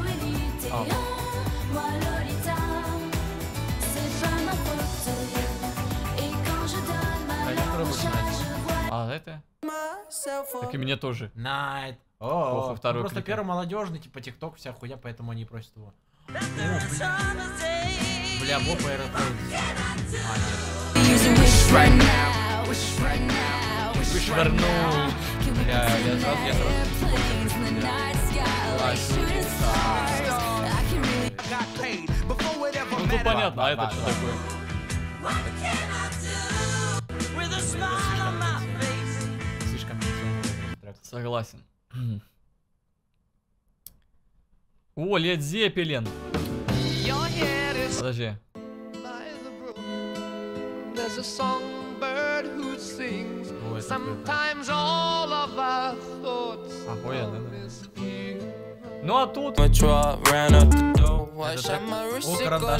А это? Так и мне тоже. Найт. О, второй просто клип. первый молодежный, типа ТикТок, вся хуйня, поэтому они просят его. Бля, Бля, Боба Аэротрейн. Вышвырнул. Бля, я сразу Ну тут понятно, а это что такое? Слишком трек. Согласен. О, Лед Зеппелин. Подожди. There's a songbird who sings. Ой, это Sometimes all of our thoughts Охуенно, да? disappear. Ну а тут... О, карандаш.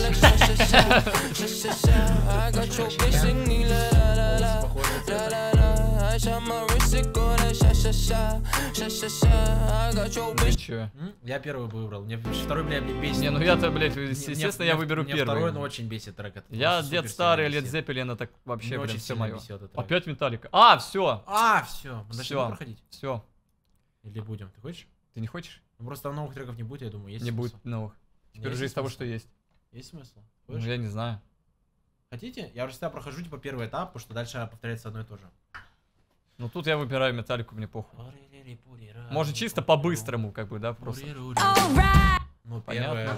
Ну и чё? Я первый бы выбрал. Мне второй, бля, мне бесит. Не, ну я-то, блядь, естественно, я выберу Мне второй, но первый. очень бесит трек. Это Я просто дед супер старый, сильно Лед бесит. Зеппелин, это вообще, Мне блин, очень все сильно мое. бесит этот трек. Опять Металлика. А, все. А, все. Мы Всё. будем проходить. Все. Или будем? Ты хочешь? Ты не хочешь? Ну, просто там новых треков не будет, я думаю. Есть Не смысл? будет новых. Теперь Есть уже из того, смысл? что есть. Есть смысл? Ну, Хочешь? я не знаю. Хотите? Я уже всегда прохожу, типа, первый этап, потому что дальше повторяется одно и то же. Ну тут я выбираю Металлику, мне похуй. Может чисто по-быстрому, как бы, да, просто. Ну, Понятно. первое.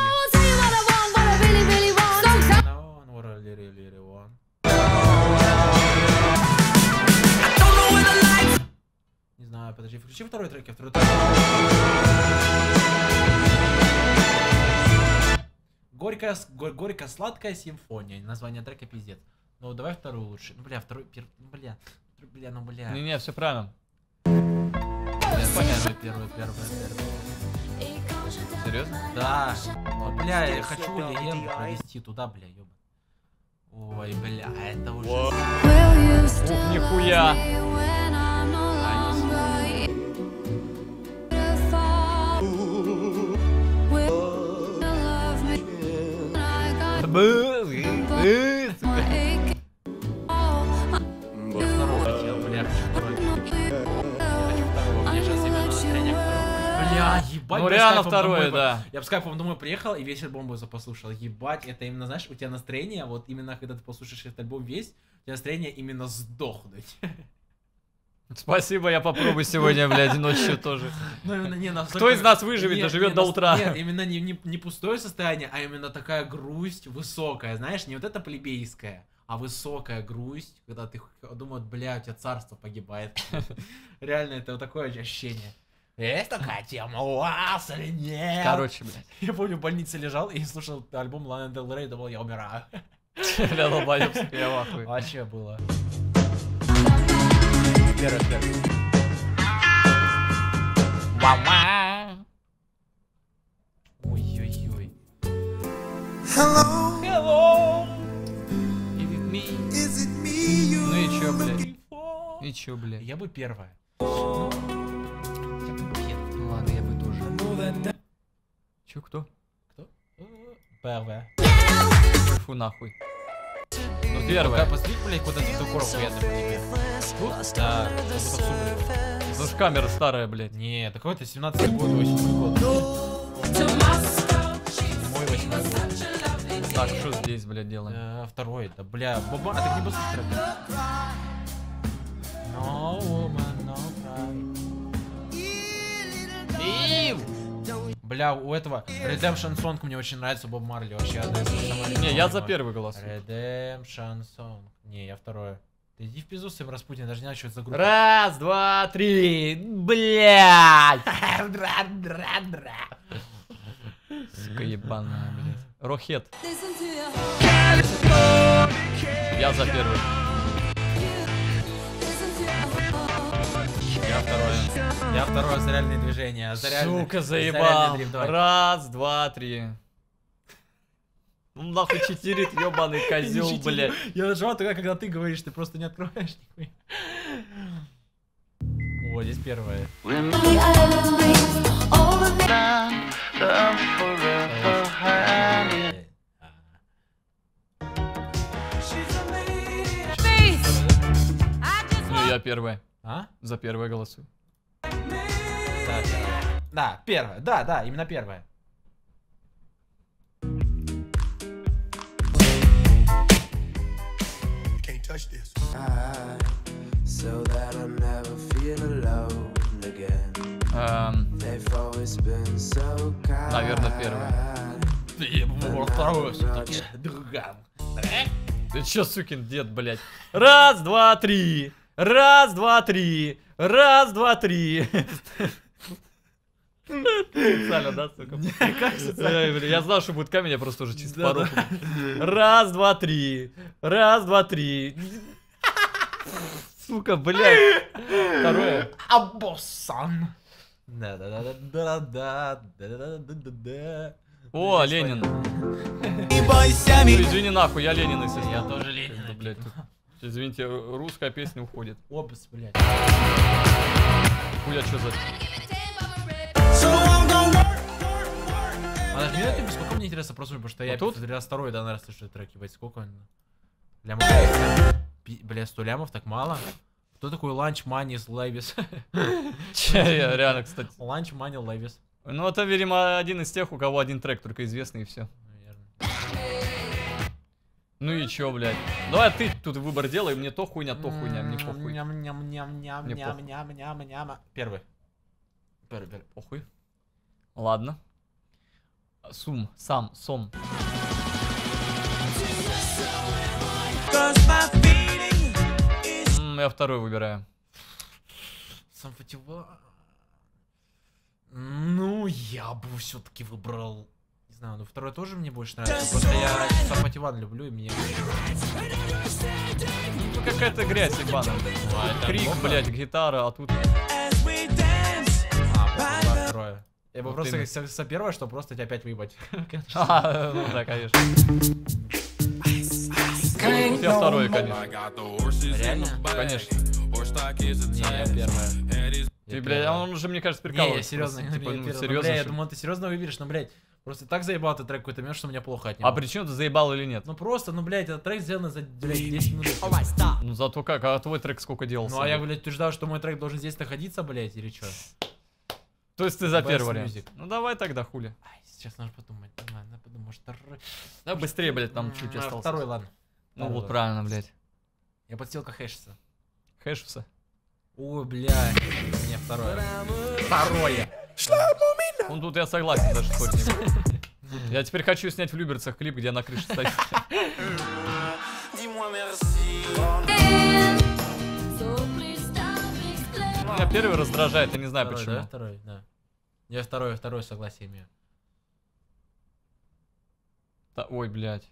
Не знаю, подожди, включи второй трек, я второй трек. Горько-сладкая симфония. Название трека пиздец. Ну давай вторую лучше. Ну бля, второй, бля. Не-не, все правильно. Понятно. Первый. Серьезно? Да. Ну, бля, я хочу легенду провести туда, бля, ёба. Ой, бля, это уже... Ух, нихуя. Бля, ебать. Ну я с реально кайфом второе, домой да. Я бы с кайфом домой приехал и весь альбом бы послушал. Ебать, это именно, знаешь, у тебя настроение, вот именно когда ты послушаешь этот альбом весь, у тебя настроение именно сдохнуть. Спасибо, я попробую сегодня, блядь, ночью тоже. Ну, именно не настолько... Кто из нас выживет, доживет до утра? Нет, именно не пустое состояние, а именно такая грусть высокая, знаешь, не вот эта плебейская, а высокая грусть, когда ты думаешь, бля, у тебя царство погибает. Реально, это вот такое ощущение. Есть такая тема у вас или нет? Короче, блядь. Я помню, в больнице лежал и слушал альбом Лана Дель Рей, думал, я умираю. Бля, долбоёбский, я в ахуе. Вообще было. Первый. Ой-ой-ой. Hello. Ну и чё, блядь? И чё, блядь? Я бы первая. Ладно, я бы тоже. Чё, кто? Первая. Фу, нахуй. Ну, первая. Посмотри, блядь, куда ты такой хуяный полетел. Тут? Да, как будто в сумку. Ну ж камера старая, блядь. Не, такой это 17-й год, 8-й год. Мой 8-й год. Так, что здесь, блядь, делаем? Второй, да, бля, Боба, а так не послушай трек. No woman, no cry. Бля, у этого Redemption Song мне очень нравится, Боб Марли вообще одна из самых Не, я за любимых. первый голос. Redemption Song. Не, я второе. Ты иди в пизду с этим Распутиным, даже не знаю, что это за группа. Раз, два, три. Блядь. Сука ебаная, блядь. Рохет. Я за первый. Я второе за реальные движения. Сука, заебал. Раз, два, три. Ну нахуй читерит, ебаный козел, блядь. Я нажимаю только, когда ты говоришь, ты просто не открываешь нихуя. О, здесь первое. Ну я первый. А? За первое голосую. Да, первое. Да, именно первое. So that I never feel alone again. They've always been so kind. Наверное, первый. Второй все-таки. Ты чё, сукин дед, блядь? Раз, два, три. Раз, два, три. Раз, два, три. Специально, да, сука? Я знал, что будет камень, я просто уже чисто порог. Раз, два, три. Раз, два, три. Сука, блядь. Второе. Абосан. Да-да-да-да-да-да-да-да-да-да. О, Ленин. Извини нахуй, я Ленин, если Я тоже Ленин. блядь, тут, извините, русская песня уходит. Опс, блядь. Хуя, что за... А нажми на ты, сколько мне интересно прослушать, потому что я тут? раз второй, да, наверное, слышу трек, ебать, сколько он? Лямов. Бля, 100 лямов, так мало? Кто такой Lunch Money Levis? Че, я реально, кстати. Lunch Money Levis. Ну, это, видимо, один из тех, у кого один трек только известный, и все. Ну и чё, блядь? Давай ты тут выбор делай, мне то хуйня, мне похуй. Первый. Похуй. Ладно. Сом. Я второй выбираю. Сам Фатива. Ну, я бы все-таки выбрал. Не знаю, ну второй тоже мне больше нравится. Просто я сам Фативан люблю, и мне. Ну какая-то грязь ебаная. Крик, блядь, гитара, а тут. Второе. Я бы просто со первое, что просто тебя опять выебать. Ну да, конечно. Я второй, конечно. Реально? Конечно. Не, я первое. Ты, блядь, он уже, мне кажется, прикалывается. Не, я серьезно. Типа, ну, Бля, серьезно. я думал, ты серьезно выберешь, но, блядь, просто так заебал ты трек какой-то, мне что у меня плохо от него. А причем ты заебал или нет? Ну просто, ну, блядь, этот трек сделан за, блядь, 10 минут. Ну зато как, а твой трек сколько делался? Ну а я, блядь, утверждаю, что мой трек должен здесь находиться, блядь, или что? То есть ты за первый вариант? Music. Ну давай тогда, хули. Ай, сейчас нужно подумать, ладно, подумаю, второй. Да быстрее, блядь, там чуть осталось. Второй, ладно. Ну вот правильно, блядь. Я подстилка хэшится. Хэшится. О, блядь. Не, второе. Второе. Ну тут я согласен, даже спорить не буду. Я теперь хочу снять в Люберцах клип, где я на крыше стою. Меня первый раздражает, я не знаю Второй, почему. да? Второй, да. Я второе согласие имею. Ой, блядь.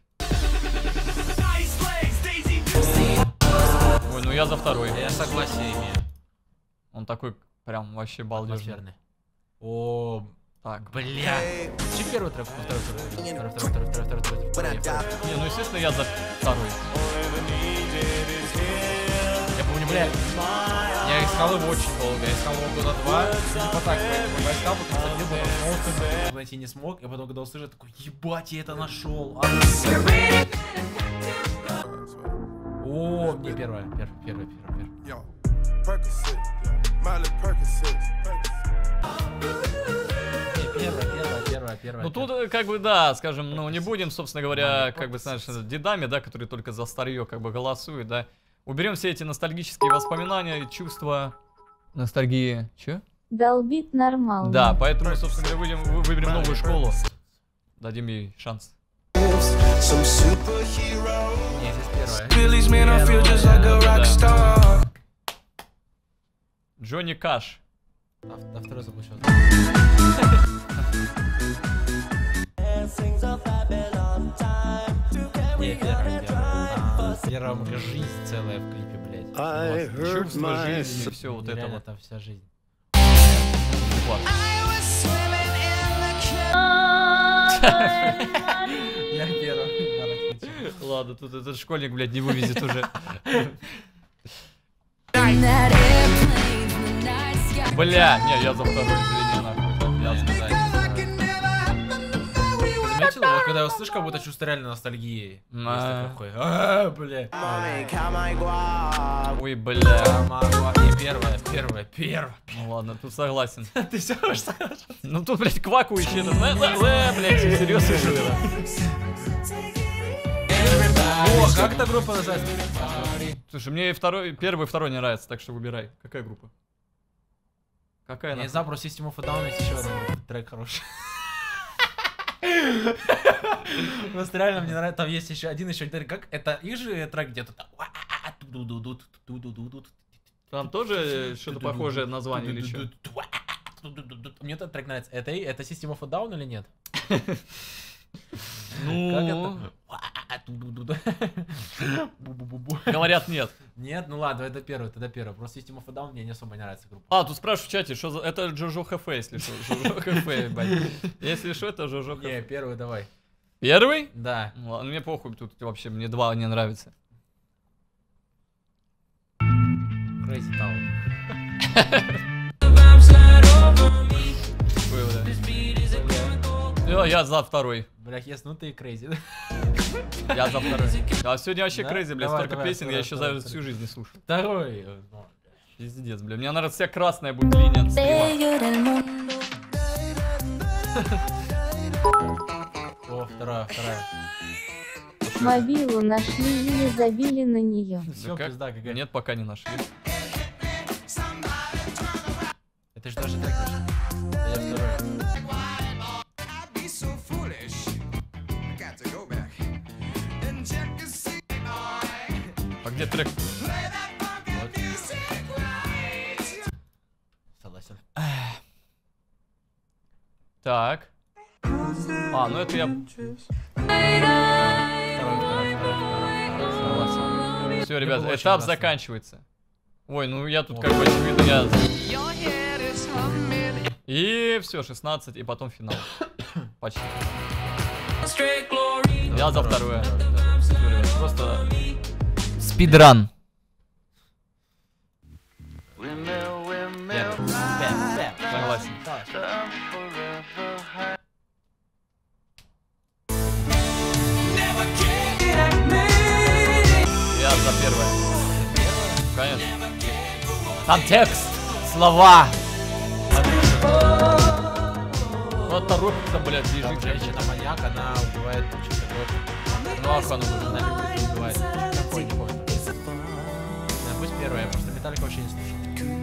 Ой, ну я за второй. Я согласие имею. Он такой прям вообще балдежный. Атмосферный. О, Так. бля. Че первый трек? Второй. Не, ну естественно я за второй. Я помню, бля. Я искал его очень долго. Я искал его года 2. Типа так, я искал, потом ходил, потом снова найти не смог. И потом, когда услышал, такой, ебать, я это нашел. О, мне первое. Первое. Первое. Ну тут как бы да, скажем, ну не будем, собственно говоря, как бы, знаешь, дедами, да, которые только за старье как бы голосуют, да. Уберем все эти ностальгические воспоминания, чувства, ностальгии. Че? Долбит нормально. Да, поэтому, собственно говоря, выберем новую школу. Дадим ей шанс. Не, здесь первое. Джонни Каш. Да, второй забыл сейчас. Не, первое. Первое, у меня жизнь целая в клипе, блядь. Чувство жизни, все вот это Реально, вот. там вся жизнь. Я первый. Ладно, тут этот школьник, блядь, не вывезет уже. Бля, не, я за второй, извини, нахуй. Я сказать. Заметил, вот когда я услышу, как будто чувство реально ностальгии. Бля. Ой, бля. Первое. Ну ладно, тут согласен. Ты все можешь соглашаться? Ну тут, блядь, квакающий этот, блядь, серьезно жира. О, как эта группа называется? Слушай, мне первый и второй не нравится, так что выбирай. Какая группа? Какая Я нахуй? не знаю, про System of a Down есть еще один трек хороший. Просто реально мне нравится, там есть еще один трек, как это их же трек где-то там. Там тоже что-то похожее название или что? Мне этот трек нравится. Это System of a Down или нет? Ну, Как это? говорят нет. Нет, ну ладно, это первый, тогда первый. Просто System of a Down мне не особо не нравится группа. А, тут спрашивают в чате, что за... Это Джожо Хэфэ, если что. Джожо Хэфэ, ебать. Если что, это Джожо Не, Хэфэ. первый давай. Первый? Да. Ну, ладно, мне похуй, тут вообще, мне два не нравятся. Crazy Town. Я за второй. Блях, yes, ну ты и crazy. Я за второй. А сегодня вообще crazy, блядь, Давай, столько давай, песен, я еще давай, за всю жизнь не слушал. Второй. Пиздец, бля. Мне, наверное, вся красная будет линия от стрима. О, вторая. Мобилу нашли или забили на нее. Все, как? пизда какая. Нет, пока не нашли. Это же тоже трек. Я второй. А где трек? Согласен. Так. А, ну это я... Все, ребят, было очень этап классно. заканчивается. Ой, ну я тут как бы очевидно, я... И все, 16, и потом финал. Почти. Я за второе. Всё, ребят, просто... Спидран. Согласен. Я за первое. Конечно. Там текст, слова. Вот торопится, блядь, бежит. Женщина маньяк, она убивает что-то такое. Ну ах, оно нужно. Она любит убивать. Такой, не помню. Да, пусть первая, потому что Металлика вообще не слушал.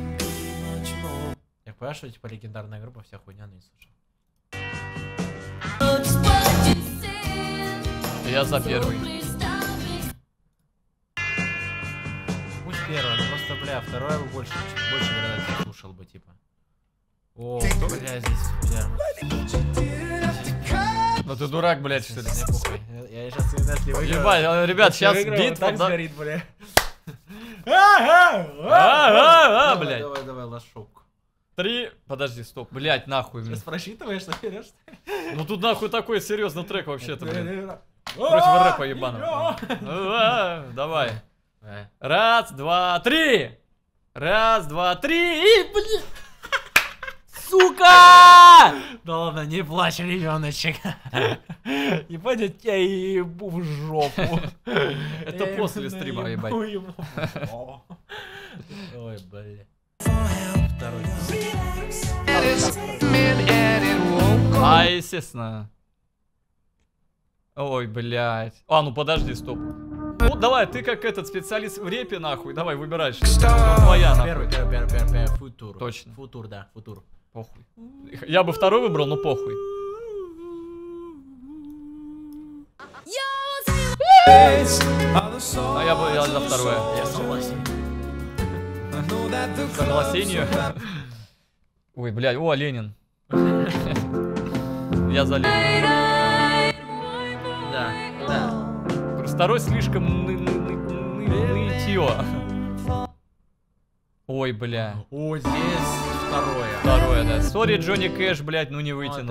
Я понимаю, что типа легендарная группа, вся хуйня, но не слушал. Я за первый. Пусть первая, но просто, бля, второе бы больше вероятно слушал бы, типа. О, бля, здесь, бля. Ну ты дурак, блядь, что ли? Мне похуй. Я сейчас если выиграю. Ебать, ребят, сейчас битва. Так сгорит, бля. Блядь. Давай, лошок. 3. Подожди, стоп. Блядь, нахуй. Сейчас просчитываешь, наверное, что ли? Ну тут нахуй такой серьезный трек вообще-то, блядь. Против рэпа ебаного. Давай. Раз, два, три. Раз, два, три. И, блядь. Сука! Да ладно, не плачь, ребеночек. Ебать, я тебя ебу в жопу. Это после стрима, ебать. Ой, бля. Второй. А, естественно. Ой, блядь. А, ну подожди, стоп. Ну давай, ты как этот специалист в репе, нахуй. Давай, выбирай. Что твоя, нахуй. Первый. Футур. Точно. Футур, да, футур. Похуй. Я бы второй выбрал, но похуй. А я за второе. Я согласен. Согласению. Ой, блядь, о, Ленин. Я за Ленин. Да. Второй слишком нытье. Ой, бля. О, здесь второе. Второе, да. Сори, Джонни Кэш, блядь, ну не вытянул.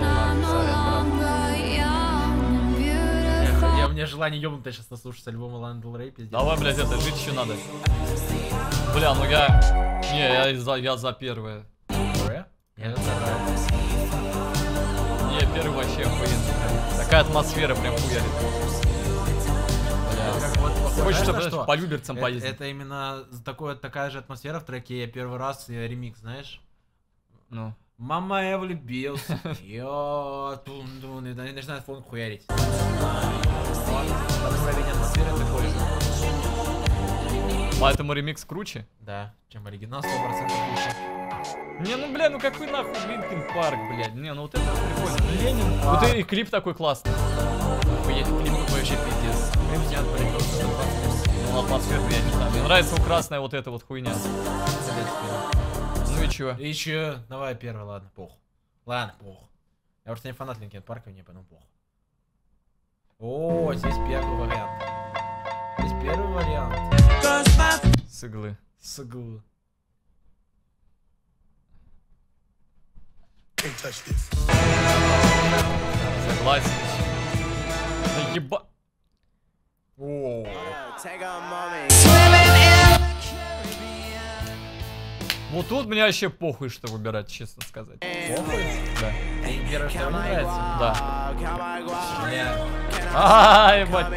У меня желание ёбнутое сейчас наслушаться альбома Lana Del Rey, пиздец. Давай, блядь, это, жить еще надо. Бля, ну я... Не, я за первое. Второе? Я за второе. Не, первый вообще охуенный. Такая атмосфера прям хуярит. Хочется, знаешь, по Люберцам поездить. Это именно такая же атмосфера в треке «Я первый раз» ремикс, знаешь? Ну. Мама, я влюбился. Я тун-тун. И начинает фон хуярить. Уровень атмосферы такой же. Поэтому ремикс круче? Да, чем оригинал 100% лучше. Не, ну, бля, ну какой нахуй Линкин Парк, блядь. Не, ну вот это прикольно. Ленин. Вот и клип такой классный. Охуеть, клип вообще пиздец. Клип снят, блядь, просто 120. Ну, атмосферный, я не знаю. Мне нравится красная вот эта вот хуйня. Ну и чё? И чё? Давай первый, ладно, пох. Ладно, пох. Я просто не фанат Линкин Парка, мне поэтому пох. О, здесь первый вариант. Здесь первый вариант. С иглы. С иглы. Согласен. Да еба... О. Вот тут мне вообще похуй, что выбирать, честно сказать. Похуй? Да. Первый, что мне нравится? Да. Бля. Ай, ебать.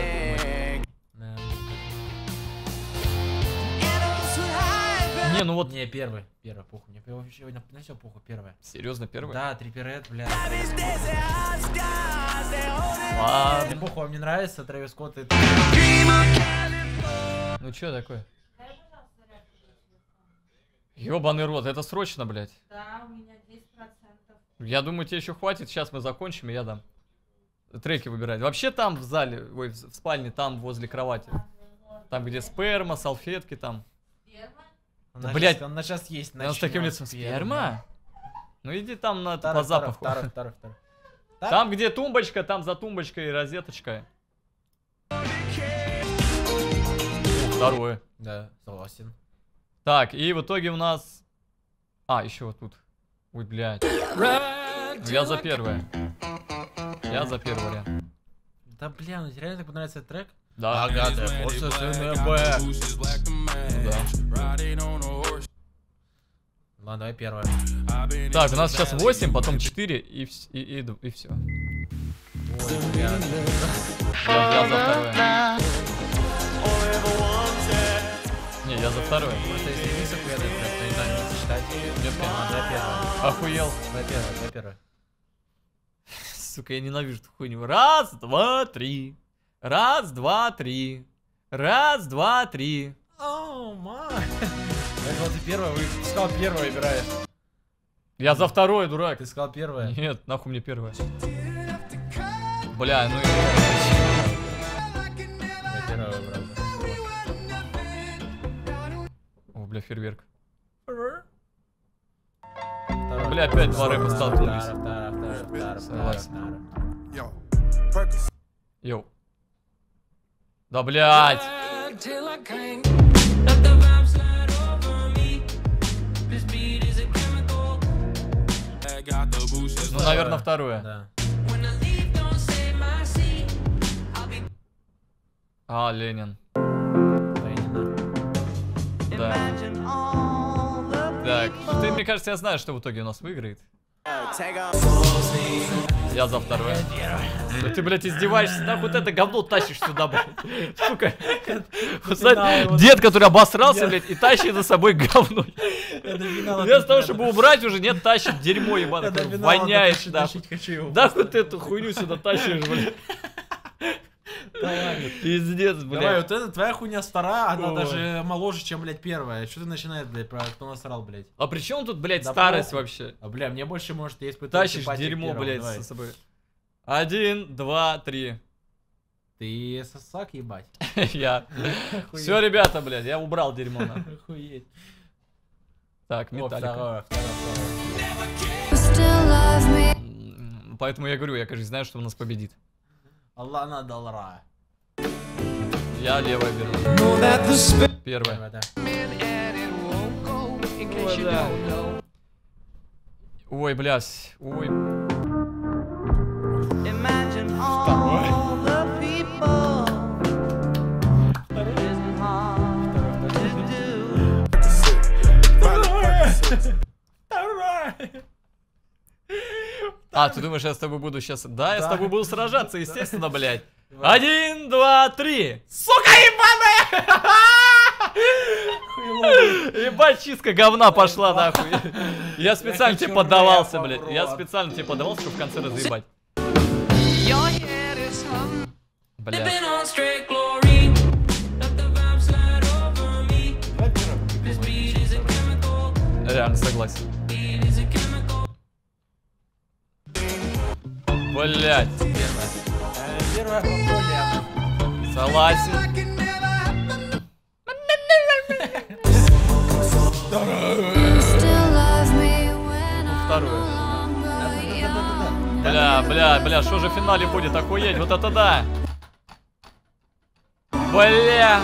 Не, ну вот... Не, первый, похуй. Мне вообще на все похуй, первое. Серьезно, первый? Да, Трипперет, бля. Ладно. Ты похуй, вам не нравится, Трэвис Скотт и... Ну чё такое? Ёбаный рот, это срочно, блядь. Да, у меня 10%. Я думаю, тебе еще хватит, сейчас мы закончим, и я дам. Треки выбирать. Вообще там в зале, ой, в спальне, там возле кровати. Там, где сперма, салфетки, там. Да, блядь, она сейчас есть. она с таким лицом. Сперма? Ну иди там на Второй, по запаху. Второй. Там, где тумбочка, там за тумбочкой розеточка. Второе. Да, согласен. Так, и в итоге у нас... А, еще вот тут. Ой, блядь. Я за первое. Я за первый вариант. Да, бля, ну тебе реально так понравится этот трек? Да. Ага, да, ладно, давай первое. Так, у нас сейчас 8, потом 4 и все. Ой, бля. Я за второе. Не, я за второе. Просто если не сохуя этот трек, то не знаю, не сочетать. Нет, Давай первое. охуел. Давай первое. Сука, я ненавижу эту хуйню. Раз, два, три. Раз, два, три. Раз, два, три. Оу, май. Это ты первое, ты сказал первое выбираешь. Я за второе, дурак. Ты сказал первое. Нет, нахуй мне первое. Бля, ну и... Я первое выбрал. О, бля, фейерверк. Второе. Бля, опять два рэпа столкнулись. Согласен. Йоу. Да, блядь. Ну, наверное, второе. Да. А, Ленин. Да. Так, ты, мне кажется, я знаю, что в итоге у нас выиграет. Я за второе. Да ты, блядь, издеваешься, нахуй вот это говно тащишь сюда, блядь. Сука. Вот, знаешь, дед, который обосрался, блядь, и тащит за собой говно. Вместо того, чтобы убрать уже, нет, тащит дерьмо ебаное. Воняет, да. Да, вот ты эту хуйню сюда тащишь, блядь. Пиздец, блядь. Давай, вот это твоя хуйня старая, она даже моложе, чем, блядь, первая. Что ты начинаешь, блядь, про кто насрал, блядь? А при чем тут, блядь, Да старость похуй. вообще? А, бля, мне больше, может, есть Тащишь дерьмо, блядь, давай. со собой. 1, 2, 3. Ты сосак, ебать. Я. Все, ребята, блядь, я убрал дерьмо. Охуеть. Так, Металлика. Поэтому я говорю, я, конечно, знаю, что у нас победит. Аллах надалра. Я левое беру. Первое. Ой, блядь. Ой. А, ты думаешь, я с тобой буду сейчас... Да, я с тобой буду сражаться, естественно, блядь. 1, 2, 3. Сука ебаная! Ебать, чистка говна пошла, нахуй. Я специально тебе поддавался, блядь. Я специально тебе поддавался, чтобы в конце разъебать. Блядь. Реально согласен. Блять. Первая проблема. Согласен. Второе. Бля, что же в финале будет? Охуеть, вот это да. Бля.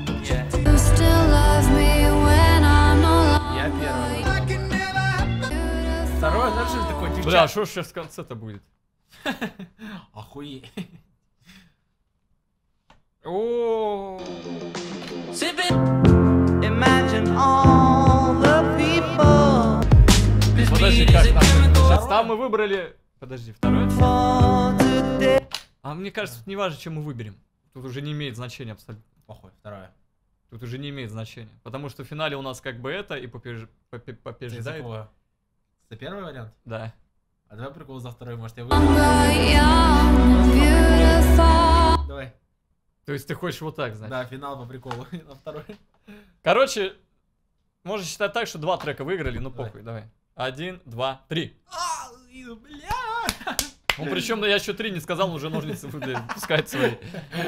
Я первый. Второе, знаешь, что такое? Бля, что ж сейчас в конце-то будет? Охуеть. О. Подожди, как там? Сейчас там мы выбрали... Подожди, второе? А мне кажется, не важно, чем мы выберем. Тут уже не имеет значения абсолютно. Похуй, второе. Тут уже не имеет значения. Потому что в финале у нас как бы это и побеждает. Это первый вариант? Да. А давай прикол за второй, может я выберу. Давай. То есть ты хочешь вот так, значит? Да, финал по приколу. На второй. Короче, можно считать так, что 2 трека выиграли, ну похуй, давай. 1, 2, 3. Бля! Ну причем, да я еще 3 не сказал, он уже ножницы пускать свои.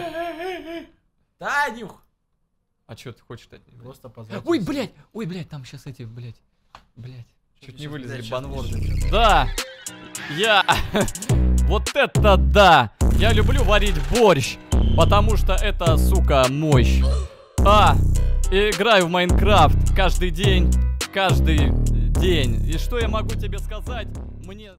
Да, нюх! А что ты хочешь от них? Просто позвать. Ой, блядь, там сейчас эти, блядь. Чуть не вылезли банворды. Да! Я! Вот это да! Я люблю варить борщ, потому что это, сука, мощь. Играю в Майнкрафт каждый день. И что я могу тебе сказать? Мне...